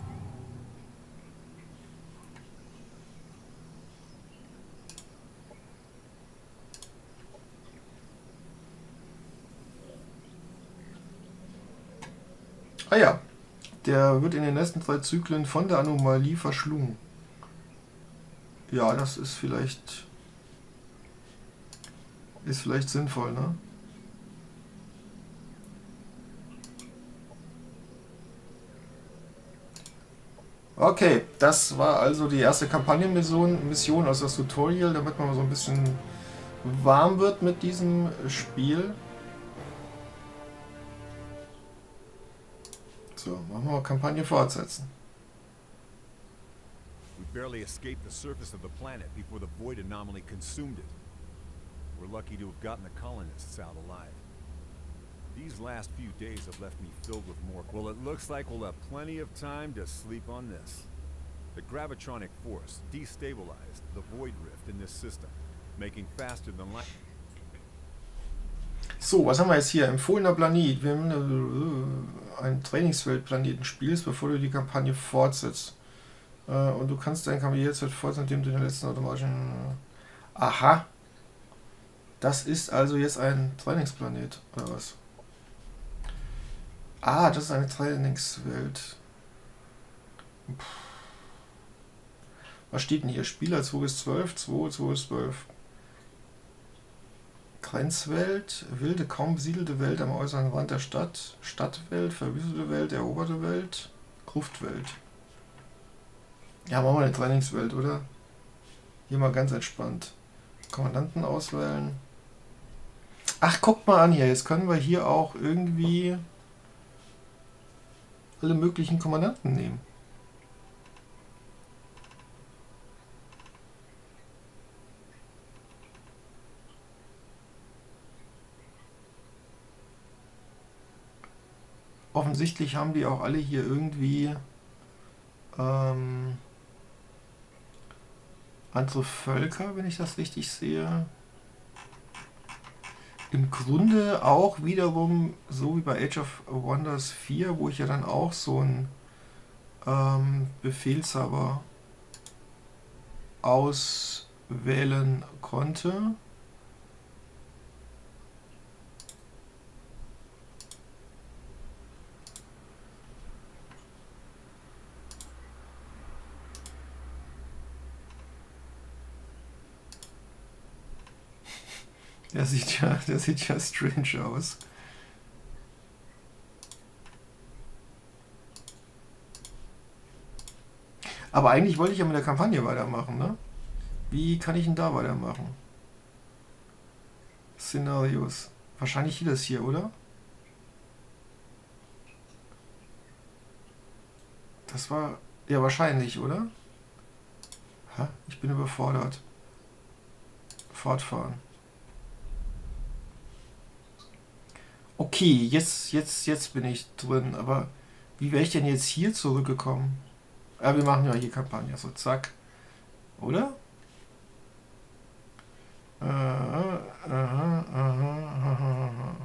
Ah ja, der wird in den nächsten drei Zyklen von der Anomalie verschlungen. Ja, das ist vielleicht ist vielleicht sinnvoll, ne? Okay, das war also die erste Kampagnenmission, Mission, also das Tutorial, damit man mal so ein bisschen warm wird mit diesem Spiel. So, machen wir mal Kampagne fortsetzen. We barely escaped the surface of the planet before the void anomaly consumed it. We're lucky to have gotten the colonists out alive. These last few days have left me filled with more. Well, it looks like we'll have plenty of time to sleep on this. The gravitronic force destabilized the void rift in this system, making faster than light. So, was haben wir jetzt hier? Empfohlener Planet. Wir haben äh, einen Trainingsweltplaneten spielst, bevor du die Kampagne fortsetzt. Äh, und du kannst deine Kampagne jetzt fortsetzen, indem du den letzten automatischen... Äh, aha! Das ist also jetzt ein Trainingsplanet, oder was? Ah, das ist eine Trainingswelt. Puh. Was steht denn hier? Spieler zwei bis zwölf, zwei, zwei bis zwölf. Grenzwelt, wilde, kaum besiedelte Welt am äußeren Rand der Stadt, Stadtwelt, verwüstete Welt, eroberte Welt, Gruftwelt. Ja, machen wir eine Trainingswelt, oder? Hier mal ganz entspannt. Kommandanten auswählen. Ach, guckt mal an hier. Jetzt können wir hier auch irgendwie alle möglichen Kommandanten nehmen. Offensichtlich haben die auch alle hier irgendwie ähm, andere Völker, wenn ich das richtig sehe. Im Grunde auch wiederum so wie bei Age of Wonders vier, wo ich ja dann auch so einen ähm, Befehlshaber auswählen konnte. Der sieht ja, der sieht ja strange aus. Aber eigentlich wollte ich ja mit der Kampagne weitermachen, ne? Wie kann ich denn da weitermachen? Szenarios. Wahrscheinlich hier das hier, oder? Das war... Ja, wahrscheinlich, oder? Ha, ich bin überfordert. Fortfahren. Okay, jetzt, jetzt, jetzt bin ich drin, aber wie wäre ich denn jetzt hier zurückgekommen? Ja, wir machen ja hier Kampagne, so zack. Oder? Aha, aha, aha, aha.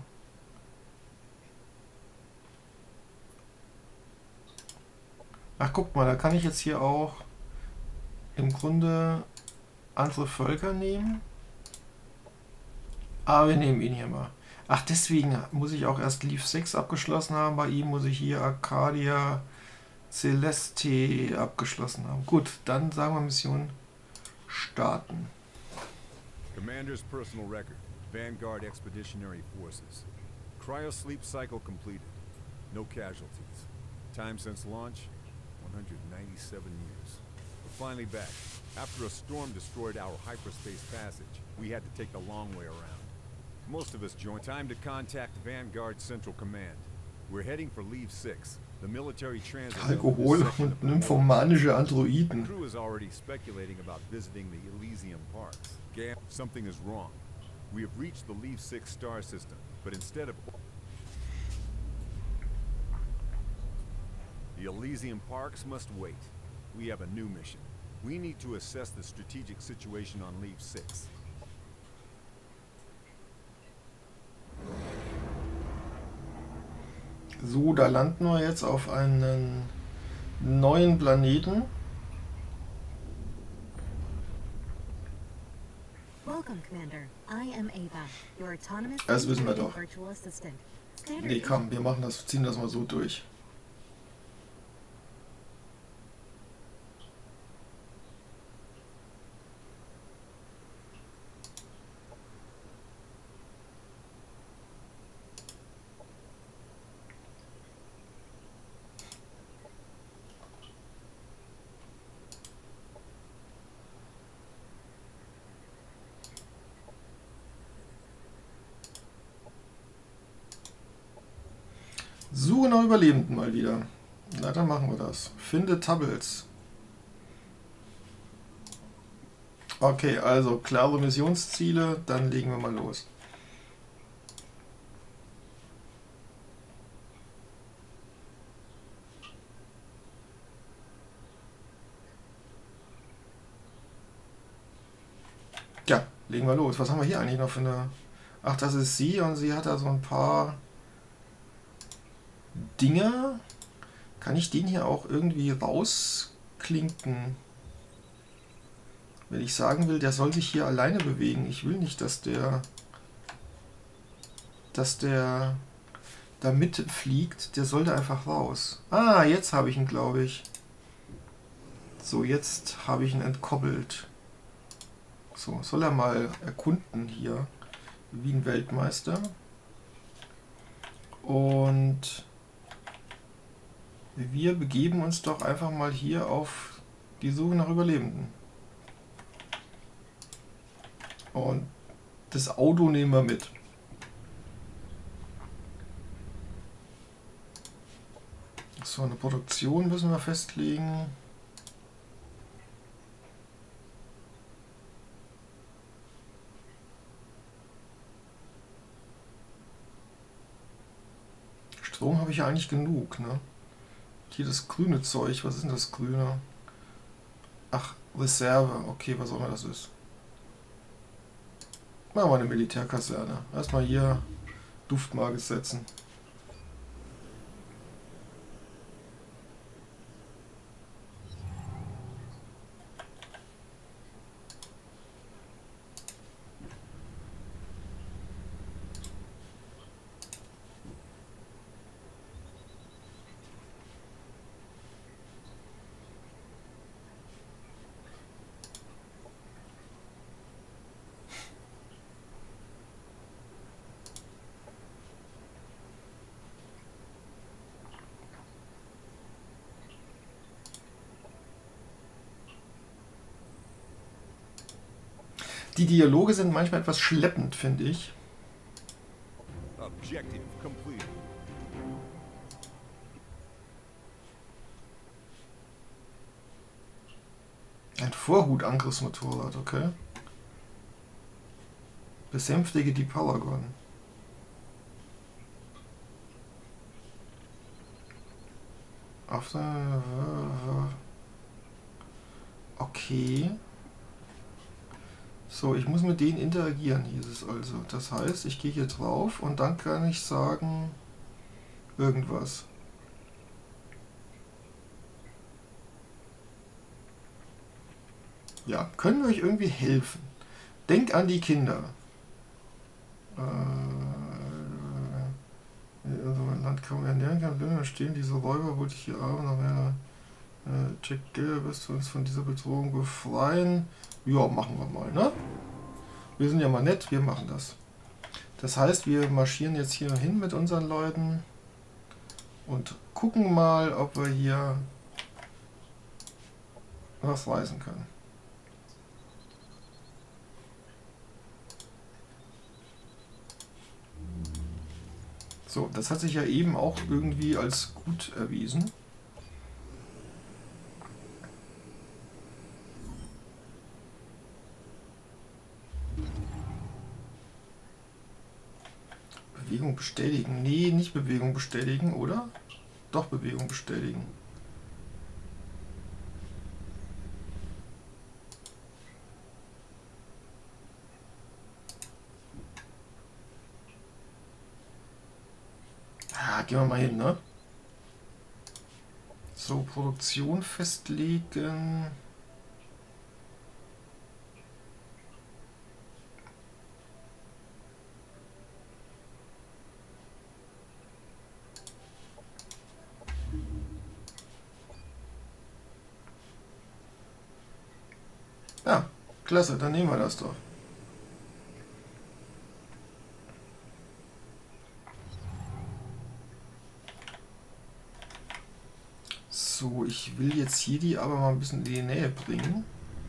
Ach, guck mal, da kann ich jetzt hier auch im Grunde andere Völker nehmen. Aber wir nehmen ihn hier mal. Ach, deswegen muss ich auch erst Leaf sechs abgeschlossen haben. Bei ihm muss ich hier Arcadia Celeste abgeschlossen haben. Gut, dann sagen wir Mission starten. Commander's personal record. Vanguard Expeditionary Forces. Cryosleep cycle completed. No casualties. Time since launch, one hundred ninety-seven years. We're finally back. After a storm destroyed our hyperspace passage, we had to take the long way around. Most of us joined. Time to contact Vanguard Central Command. We're heading for Leave six, the military transit. Alkohol und nymphomanische Androiden. The crew is already speculating about visiting the Elysium Parks. Gam, something is wrong. We have reached the Leave six star system, but instead of the Elysium Parks must wait. We have a new mission. We need to assess the strategic situation on Leave six. So, da landen wir jetzt auf einen neuen Planeten. Welcome, Commander. I am Ava, your autonomous Das wissen wir doch. virtual assistant. Standard Nee, komm, wir machen das, ziehen das mal so durch. Suche nach Überlebenden mal wieder. Na, dann machen wir das. Finde Tubbles. Okay, also klare Missionsziele, dann legen wir mal los. Ja, legen wir los. Was haben wir hier eigentlich noch für eine... Ach, das ist sie und sie hat da so ein paar Dinge. Kann ich den hier auch irgendwie rausklinken? Wenn ich sagen will, der soll sich hier alleine bewegen. Ich will nicht, dass der... dass der da mitfliegt. Der soll da einfach raus. Ah, jetzt habe ich ihn, glaube ich. So, jetzt habe ich ihn entkoppelt. So, soll er mal erkunden hier, wie ein Weltmeister. Und wir begeben uns doch einfach mal hier auf die Suche nach Überlebenden. Und das Auto nehmen wir mit. So, eine Produktion müssen wir festlegen. Strom habe ich ja eigentlich genug, ne? Hier das grüne Zeug, was ist denn das grüne? Ach, Reserve, okay, was auch immer das ist. Machen wir eine Militärkaserne. Erstmal hier Duftmarke setzen. Die Dialoge sind manchmal etwas schleppend, finde ich. Objective complete. Ein Vorhutangriffsmotorrad, okay. Besänftige die Powergun. Auf der... Okay. So, ich muss mit denen interagieren, hieß es also. Das heißt, ich gehe hier drauf und dann kann ich sagen irgendwas. Ja, können wir euch irgendwie helfen? Denk an die Kinder. Äh, in unserem Land kaum ernähren kann, da stehen diese Räuber, wollte ich hier aber noch mehr. Äh, Jack Gill, wirst du uns von dieser Bedrohung befreien? Ja, machen wir mal, ne? Wir sind ja mal nett, wir machen das. Das heißt, wir marschieren jetzt hier hin mit unseren Leuten und gucken mal, ob wir hier was reisen können. So, das hat sich ja eben auch irgendwie als gut erwiesen. Bewegung bestätigen. Nee, nicht Bewegung bestätigen, oder? Doch, Bewegung bestätigen. Ah, gehen wir mal hin, ne? So, Produktion festlegen. Ja, klasse, dann nehmen wir das doch. So, ich will jetzt hier die aber mal ein bisschen in die Nähe bringen.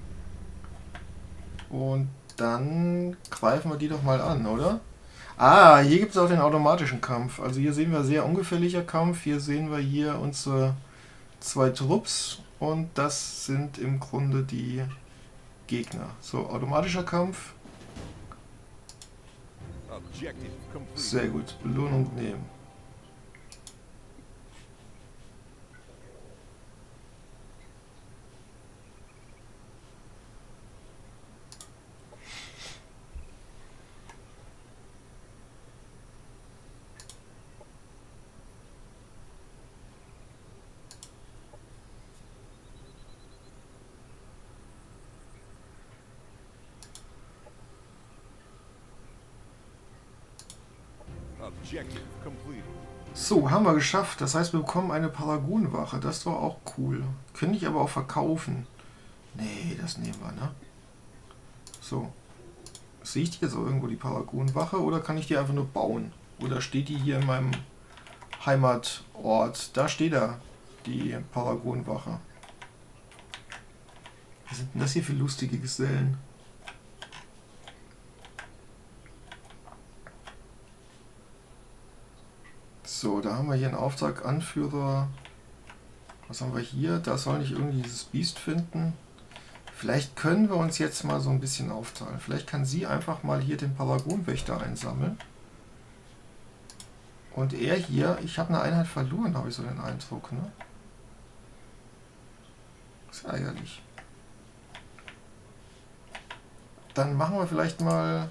Und dann greifen wir die doch mal an, oder? Ah, hier gibt es auch den automatischen Kampf. Also hier sehen wir sehr ungefährlicher Kampf. Hier sehen wir hier unsere zwei Trupps. Und das sind im Grunde die Gegner. So, automatischer Kampf. Sehr gut. Belohnung nehmen. So, haben wir geschafft. Das heißt, wir bekommen eine Paragon-Wache. Das war auch cool. Könnte ich aber auch verkaufen. Nee, das nehmen wir, ne? So. Sehe ich die jetzt auch irgendwo, die Paragon-Wache? Oder kann ich die einfach nur bauen? Oder steht die hier in meinem Heimatort? Da steht er, die Paragon-Wache. Was sind denn das hier für lustige Gesellen? So, da haben wir hier einen Auftrag, Anführer. Was haben wir hier? Da soll ich irgendwie dieses Biest finden. Vielleicht können wir uns jetzt mal so ein bisschen aufteilen. Vielleicht kann sie einfach mal hier den Paragonwächter einsammeln. Und er hier, ich habe eine Einheit verloren, habe ich so den Eindruck, ne? Ist ärgerlich. Dann machen wir vielleicht mal,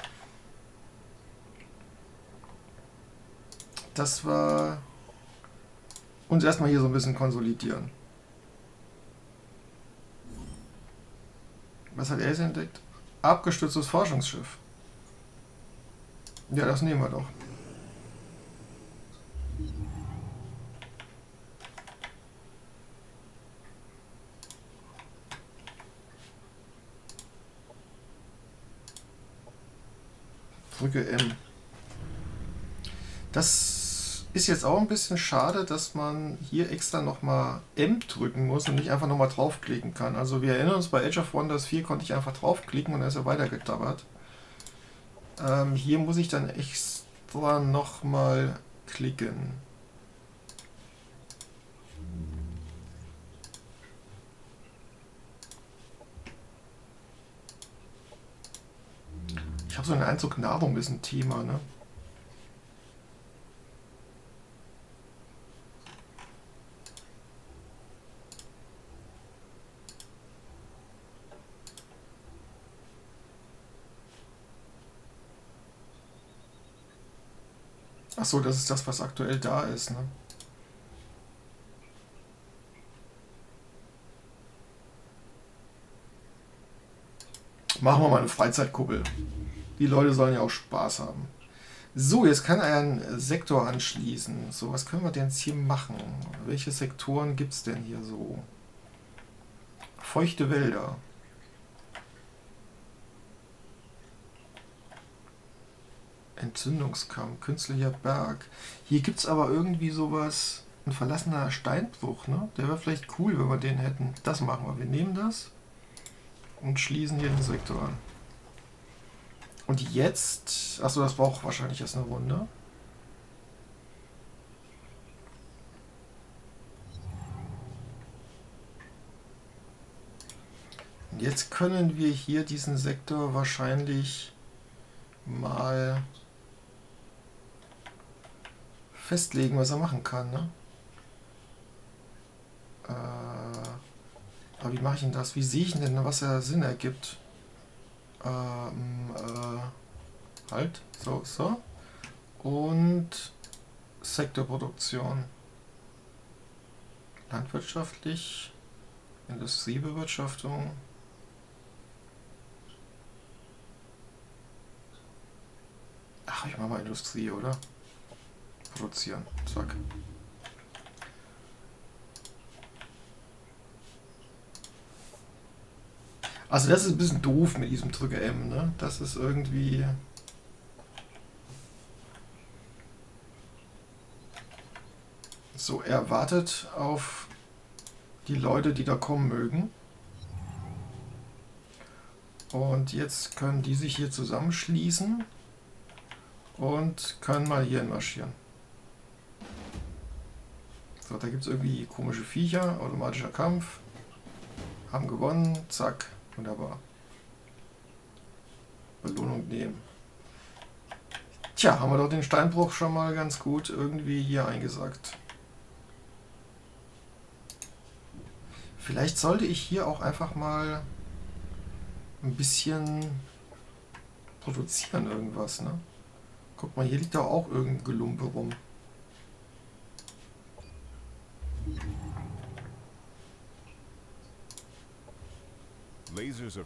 dass wir uns erstmal hier so ein bisschen konsolidieren. Was hat er jetzt entdeckt? Abgestürztes Forschungsschiff. Ja, das nehmen wir doch. Drücke M. Das ist jetzt auch ein bisschen schade, dass man hier extra nochmal M drücken muss und nicht einfach nochmal draufklicken kann. Also wir erinnern uns, bei Age of Wonders vier konnte ich einfach draufklicken und dann ist er weitergetabbert. Ähm, hier muss ich dann extra nochmal klicken. Ich habe so einen Eindruck, Nahrung ist ein Thema, ne? Ach so, das ist das, was aktuell da ist, ne? Machen wir mal eine Freizeitkuppel. Die Leute sollen ja auch Spaß haben. So, jetzt kann er einen Sektor anschließen. So, was können wir denn jetzt hier machen? Welche Sektoren gibt es denn hier so? Feuchte Wälder. Entzündungskamm, künstlicher Berg. Hier gibt es aber irgendwie sowas, ein verlassener Steinbruch, ne? Der wäre vielleicht cool, wenn wir den hätten. Das machen wir. Wir nehmen das und schließen hier den Sektor an. Und jetzt, achso, das braucht wahrscheinlich erst eine Runde. Und jetzt können wir hier diesen Sektor wahrscheinlich mal festlegen, was er machen kann, ne? Äh, aber wie mache ich denn das? Wie sehe ich denn, was er Sinn ergibt? Ähm, äh, halt, so, so. Und Sektorproduktion. Landwirtschaftlich, Industriebewirtschaftung. Ach, ich mache mal Industrie, oder? Produzieren. Zack. Also das ist ein bisschen doof mit diesem Drücke M, ne? Das ist irgendwie... So, er wartet auf die Leute, die da kommen mögen. Und jetzt können die sich hier zusammenschließen und können mal hier marschieren. So, da gibt es irgendwie komische Viecher, automatischer Kampf. Haben gewonnen, zack, wunderbar. Belohnung nehmen. Tja, haben wir doch den Steinbruch schon mal ganz gut irgendwie hier eingesackt. Vielleicht sollte ich hier auch einfach mal ein bisschen produzieren irgendwas, ne? Guck mal, hier liegt doch auch irgendein Gelumpe rum. Lasers are...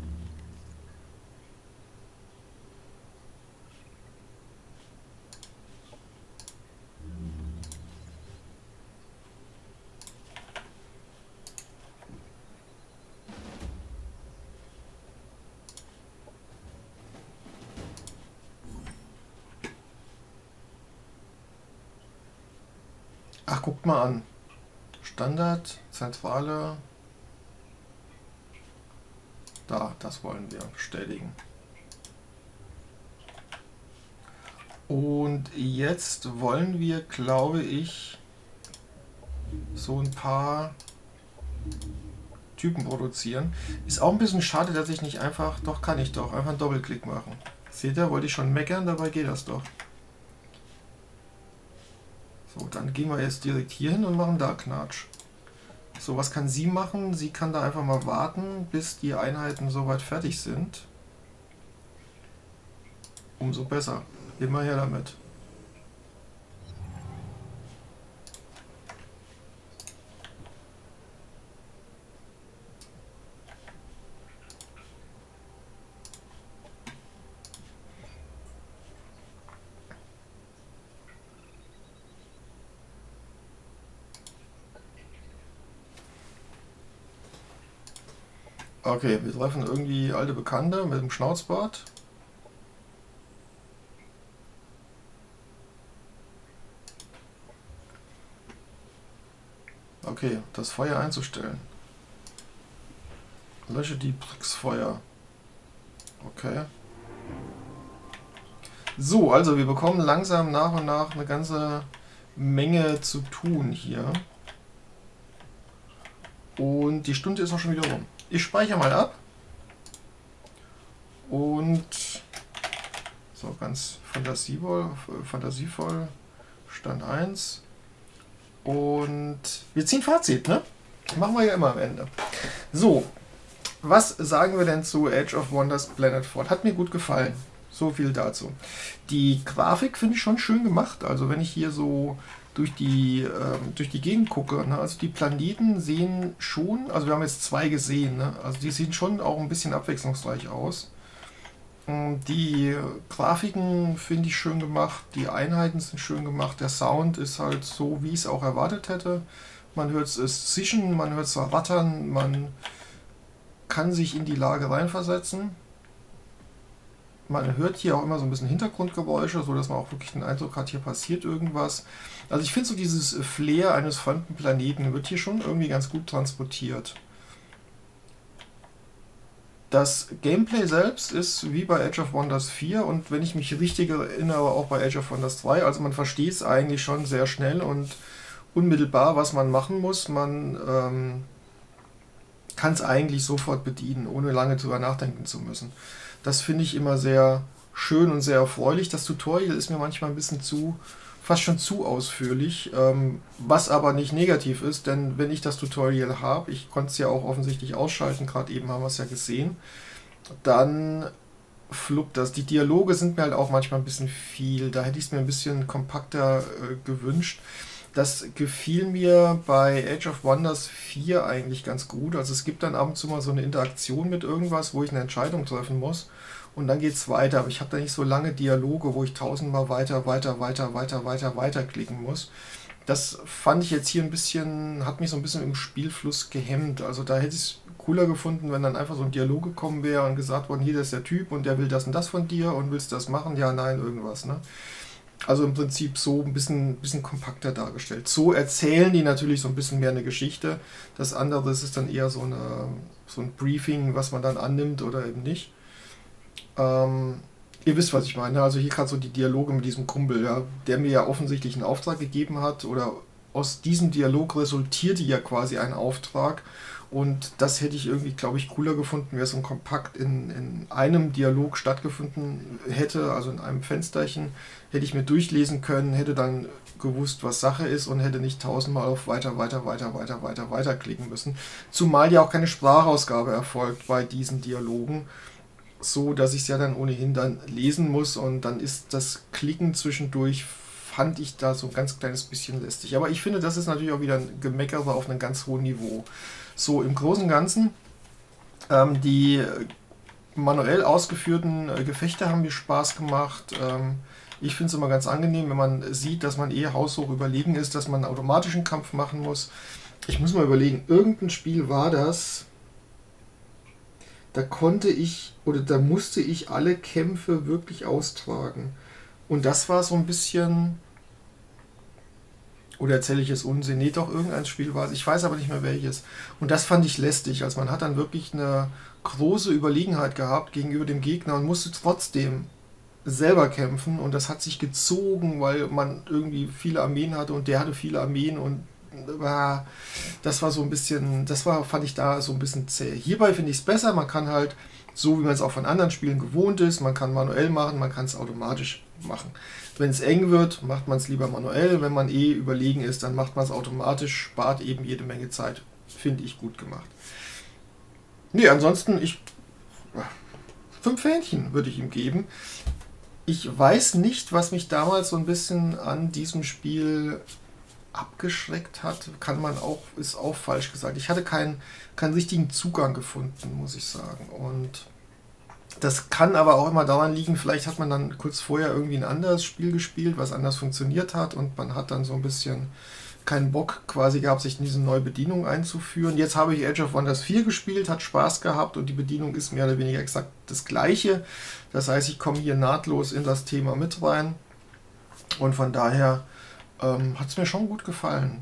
Ach, guckt mal an. Standard, Zentrale. Da, das wollen wir bestätigen. Und jetzt wollen wir, glaube ich, so ein paar Typen produzieren. Ist auch ein bisschen schade, dass ich nicht einfach, doch kann ich doch, einfach einen Doppelklick machen. Seht ihr, wollte ich schon meckern, dabei geht das doch. So, dann gehen wir jetzt direkt hier hin und machen da Knatsch. So, was kann sie machen? Sie kann da einfach mal warten, bis die Einheiten soweit fertig sind. Umso besser. Immer her damit. Okay, wir treffen irgendwie alte Bekannte mit dem Schnauzbart. Okay, das Feuer einzustellen. Lösche die Brixfeuer. Okay. So, also wir bekommen langsam nach und nach eine ganze Menge zu tun hier. Und die Stunde ist auch schon wieder rum. Ich speichere mal ab. Und so ganz fantasievoll, fantasievoll Stand eins. Und wir ziehen Fazit, ne? Machen wir ja immer am Ende. So, was sagen wir denn zu Age of Wonders Planetfall? Hat mir gut gefallen. So viel dazu. Die Grafik finde ich schon schön gemacht. Also wenn ich hier so durch die, ähm, durch die Gegend gucke, ne? Also die Planeten sehen schon, also wir haben jetzt zwei gesehen, ne? Also die sehen schon auch ein bisschen abwechslungsreich aus. Die Grafiken finde ich schön gemacht, die Einheiten sind schön gemacht, der Sound ist halt so, wie ich es auch erwartet hätte. Man hört es zischen, man hört es rattern, man kann sich in die Lage reinversetzen. man hört hier auch immer so ein bisschen Hintergrundgeräusche, so dass man auch wirklich den Eindruck hat, hier passiert irgendwas. Also ich finde so dieses Flair eines fremden Planeten wird hier schon irgendwie ganz gut transportiert. Das Gameplay selbst ist wie bei Age of Wonders vier und wenn ich mich richtig erinnere, auch bei Age of Wonders zwei. Also man versteht es eigentlich schon sehr schnell und unmittelbar, was man machen muss. Man ähm, kann es eigentlich sofort bedienen, ohne lange drüber nachdenken zu müssen. Das finde ich immer sehr schön und sehr erfreulich. Das Tutorial ist mir manchmal ein bisschen zu, fast schon zu ausführlich, ähm, was aber nicht negativ ist, denn wenn ich das Tutorial habe, ich konnte es ja auch offensichtlich ausschalten, gerade eben haben wir es ja gesehen, dann fluppt das. Die Dialoge sind mir halt auch manchmal ein bisschen viel, da hätte ich es mir ein bisschen kompakter äh, gewünscht. Das gefiel mir bei Age of Wonders vier eigentlich ganz gut. Also es gibt dann ab und zu mal so eine Interaktion mit irgendwas, wo ich eine Entscheidung treffen muss. Und dann geht es weiter. Aber ich habe da nicht so lange Dialoge, wo ich tausendmal weiter, weiter, weiter, weiter, weiter, weiter klicken muss. Das fand ich jetzt hier ein bisschen, hat mich so ein bisschen im Spielfluss gehemmt. Also da hätte ich es cooler gefunden, wenn dann einfach so ein Dialog gekommen wäre und gesagt worden, hier, das ist der Typ und der will das und das von dir und willst das machen? Ja, nein, irgendwas, ne? Also im Prinzip so ein bisschen, bisschen kompakter dargestellt. So erzählen die natürlich so ein bisschen mehr eine Geschichte. Das andere ist dann eher so, eine, so ein Briefing, was man dann annimmt oder eben nicht. Ähm, ihr wisst, was ich meine. Also hier gerade so die Dialoge mit diesem Kumpel, ja, der mir ja offensichtlich einen Auftrag gegeben hat. Oder aus diesem Dialog resultierte ja quasi ein Auftrag. Und das hätte ich irgendwie, glaube ich, cooler gefunden, wäre so ein kompakt in, in einem Dialog stattgefunden hätte, also in einem Fensterchen, hätte ich mir durchlesen können, hätte dann gewusst, was Sache ist und hätte nicht tausendmal auf weiter, weiter, weiter, weiter, weiter, weiter klicken müssen. Zumal ja auch keine Sprachausgabe erfolgt bei diesen Dialogen, so dass ich es ja dann ohnehin dann lesen muss und dann ist das Klicken zwischendurch, fand ich da so ein ganz kleines bisschen lästig. Aber ich finde, das ist natürlich auch wieder ein Gemeckere auf einem ganz hohen Niveau. So, im Großen und Ganzen, ähm, die manuell ausgeführten äh, Gefechte haben mir Spaß gemacht. Ähm, ich finde es immer ganz angenehm, wenn man sieht, dass man eh haushoch überlegen ist, dass man einen automatischen Kampf machen muss. Ich muss mal überlegen, irgendein Spiel war das, da konnte ich oder da musste ich alle Kämpfe wirklich austragen. Und das war so ein bisschen... Oder erzähle ich jetzt Unsinn? Nee, doch, irgendein Spiel war es. Ich weiß aber nicht mehr welches. Und das fand ich lästig. Also man hat dann wirklich eine große Überlegenheit gehabt gegenüber dem Gegner und musste trotzdem selber kämpfen. Und das hat sich gezogen, weil man irgendwie viele Armeen hatte und der hatte viele Armeen und äh, das war so ein bisschen, das war, fand ich da so ein bisschen zäh. Hierbei finde ich es besser. Man kann halt, so wie man es auch von anderen Spielen gewohnt ist, man kann manuell machen, man kann es automatisch machen. Wenn es eng wird, macht man es lieber manuell. Wenn man eh überlegen ist, dann macht man es automatisch, spart eben jede Menge Zeit. Finde ich gut gemacht. Nee, ansonsten, ich... Fünf Fähnchen würde ich ihm geben. Ich weiß nicht, was mich damals so ein bisschen an diesem Spiel abgeschreckt hat. Kann man auch, ist auch falsch gesagt. Ich hatte keinen, keinen richtigen Zugang gefunden, muss ich sagen. Und... Das kann aber auch immer daran liegen, vielleicht hat man dann kurz vorher irgendwie ein anderes Spiel gespielt, was anders funktioniert hat und man hat dann so ein bisschen keinen Bock quasi gehabt, sich in diese neue Bedienung einzuführen. Jetzt habe ich Age of Wonders vier gespielt, hat Spaß gehabt und die Bedienung ist mehr oder weniger exakt das gleiche. Das heißt, ich komme hier nahtlos in das Thema mit rein und von daher ähm, hat es mir schon gut gefallen.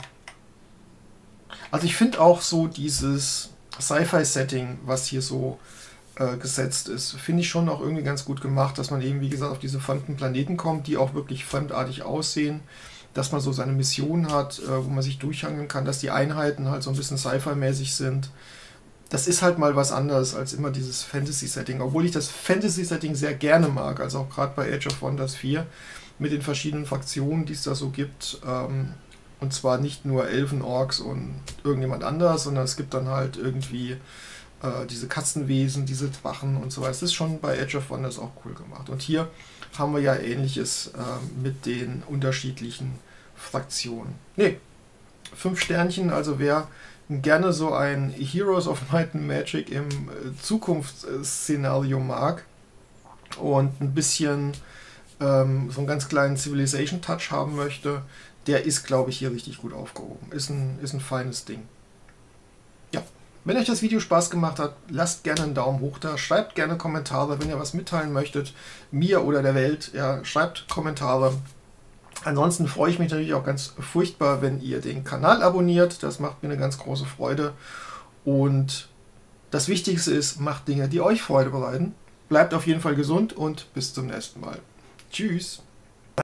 Also ich finde auch so dieses Sci-Fi-Setting, was hier so gesetzt ist, finde ich schon auch irgendwie ganz gut gemacht, dass man eben, wie gesagt, auf diese fremden Planeten kommt, die auch wirklich fremdartig aussehen, dass man so seine Mission hat, wo man sich durchhangeln kann, dass die Einheiten halt so ein bisschen Sci-Fi-mäßig sind. Das ist halt mal was anderes als immer dieses Fantasy-Setting, obwohl ich das Fantasy-Setting sehr gerne mag, also auch gerade bei Age of Wonders vier, mit den verschiedenen Fraktionen, die es da so gibt, und zwar nicht nur Elfen, Orks und irgendjemand anders, sondern es gibt dann halt irgendwie diese Katzenwesen, diese Drachen und so weiter. Das ist schon bei Age of Wonders auch cool gemacht. Und hier haben wir ja Ähnliches äh, mit den unterschiedlichen Fraktionen. Ne, fünf Sternchen, also wer gerne so ein Heroes of Might and Magic im äh, Zukunftsszenario mag und ein bisschen ähm, so einen ganz kleinen Civilization-Touch haben möchte, der ist, glaube ich, hier richtig gut aufgehoben. Ist ein, ist ein feines Ding. Ja. Wenn euch das Video Spaß gemacht hat, lasst gerne einen Daumen hoch da, schreibt gerne Kommentare, wenn ihr was mitteilen möchtet, mir oder der Welt, ja, schreibt Kommentare. Ansonsten freue ich mich natürlich auch ganz furchtbar, wenn ihr den Kanal abonniert, das macht mir eine ganz große Freude. Und das Wichtigste ist, macht Dinge, die euch Freude bereiten. Bleibt auf jeden Fall gesund und bis zum nächsten Mal. Tschüss!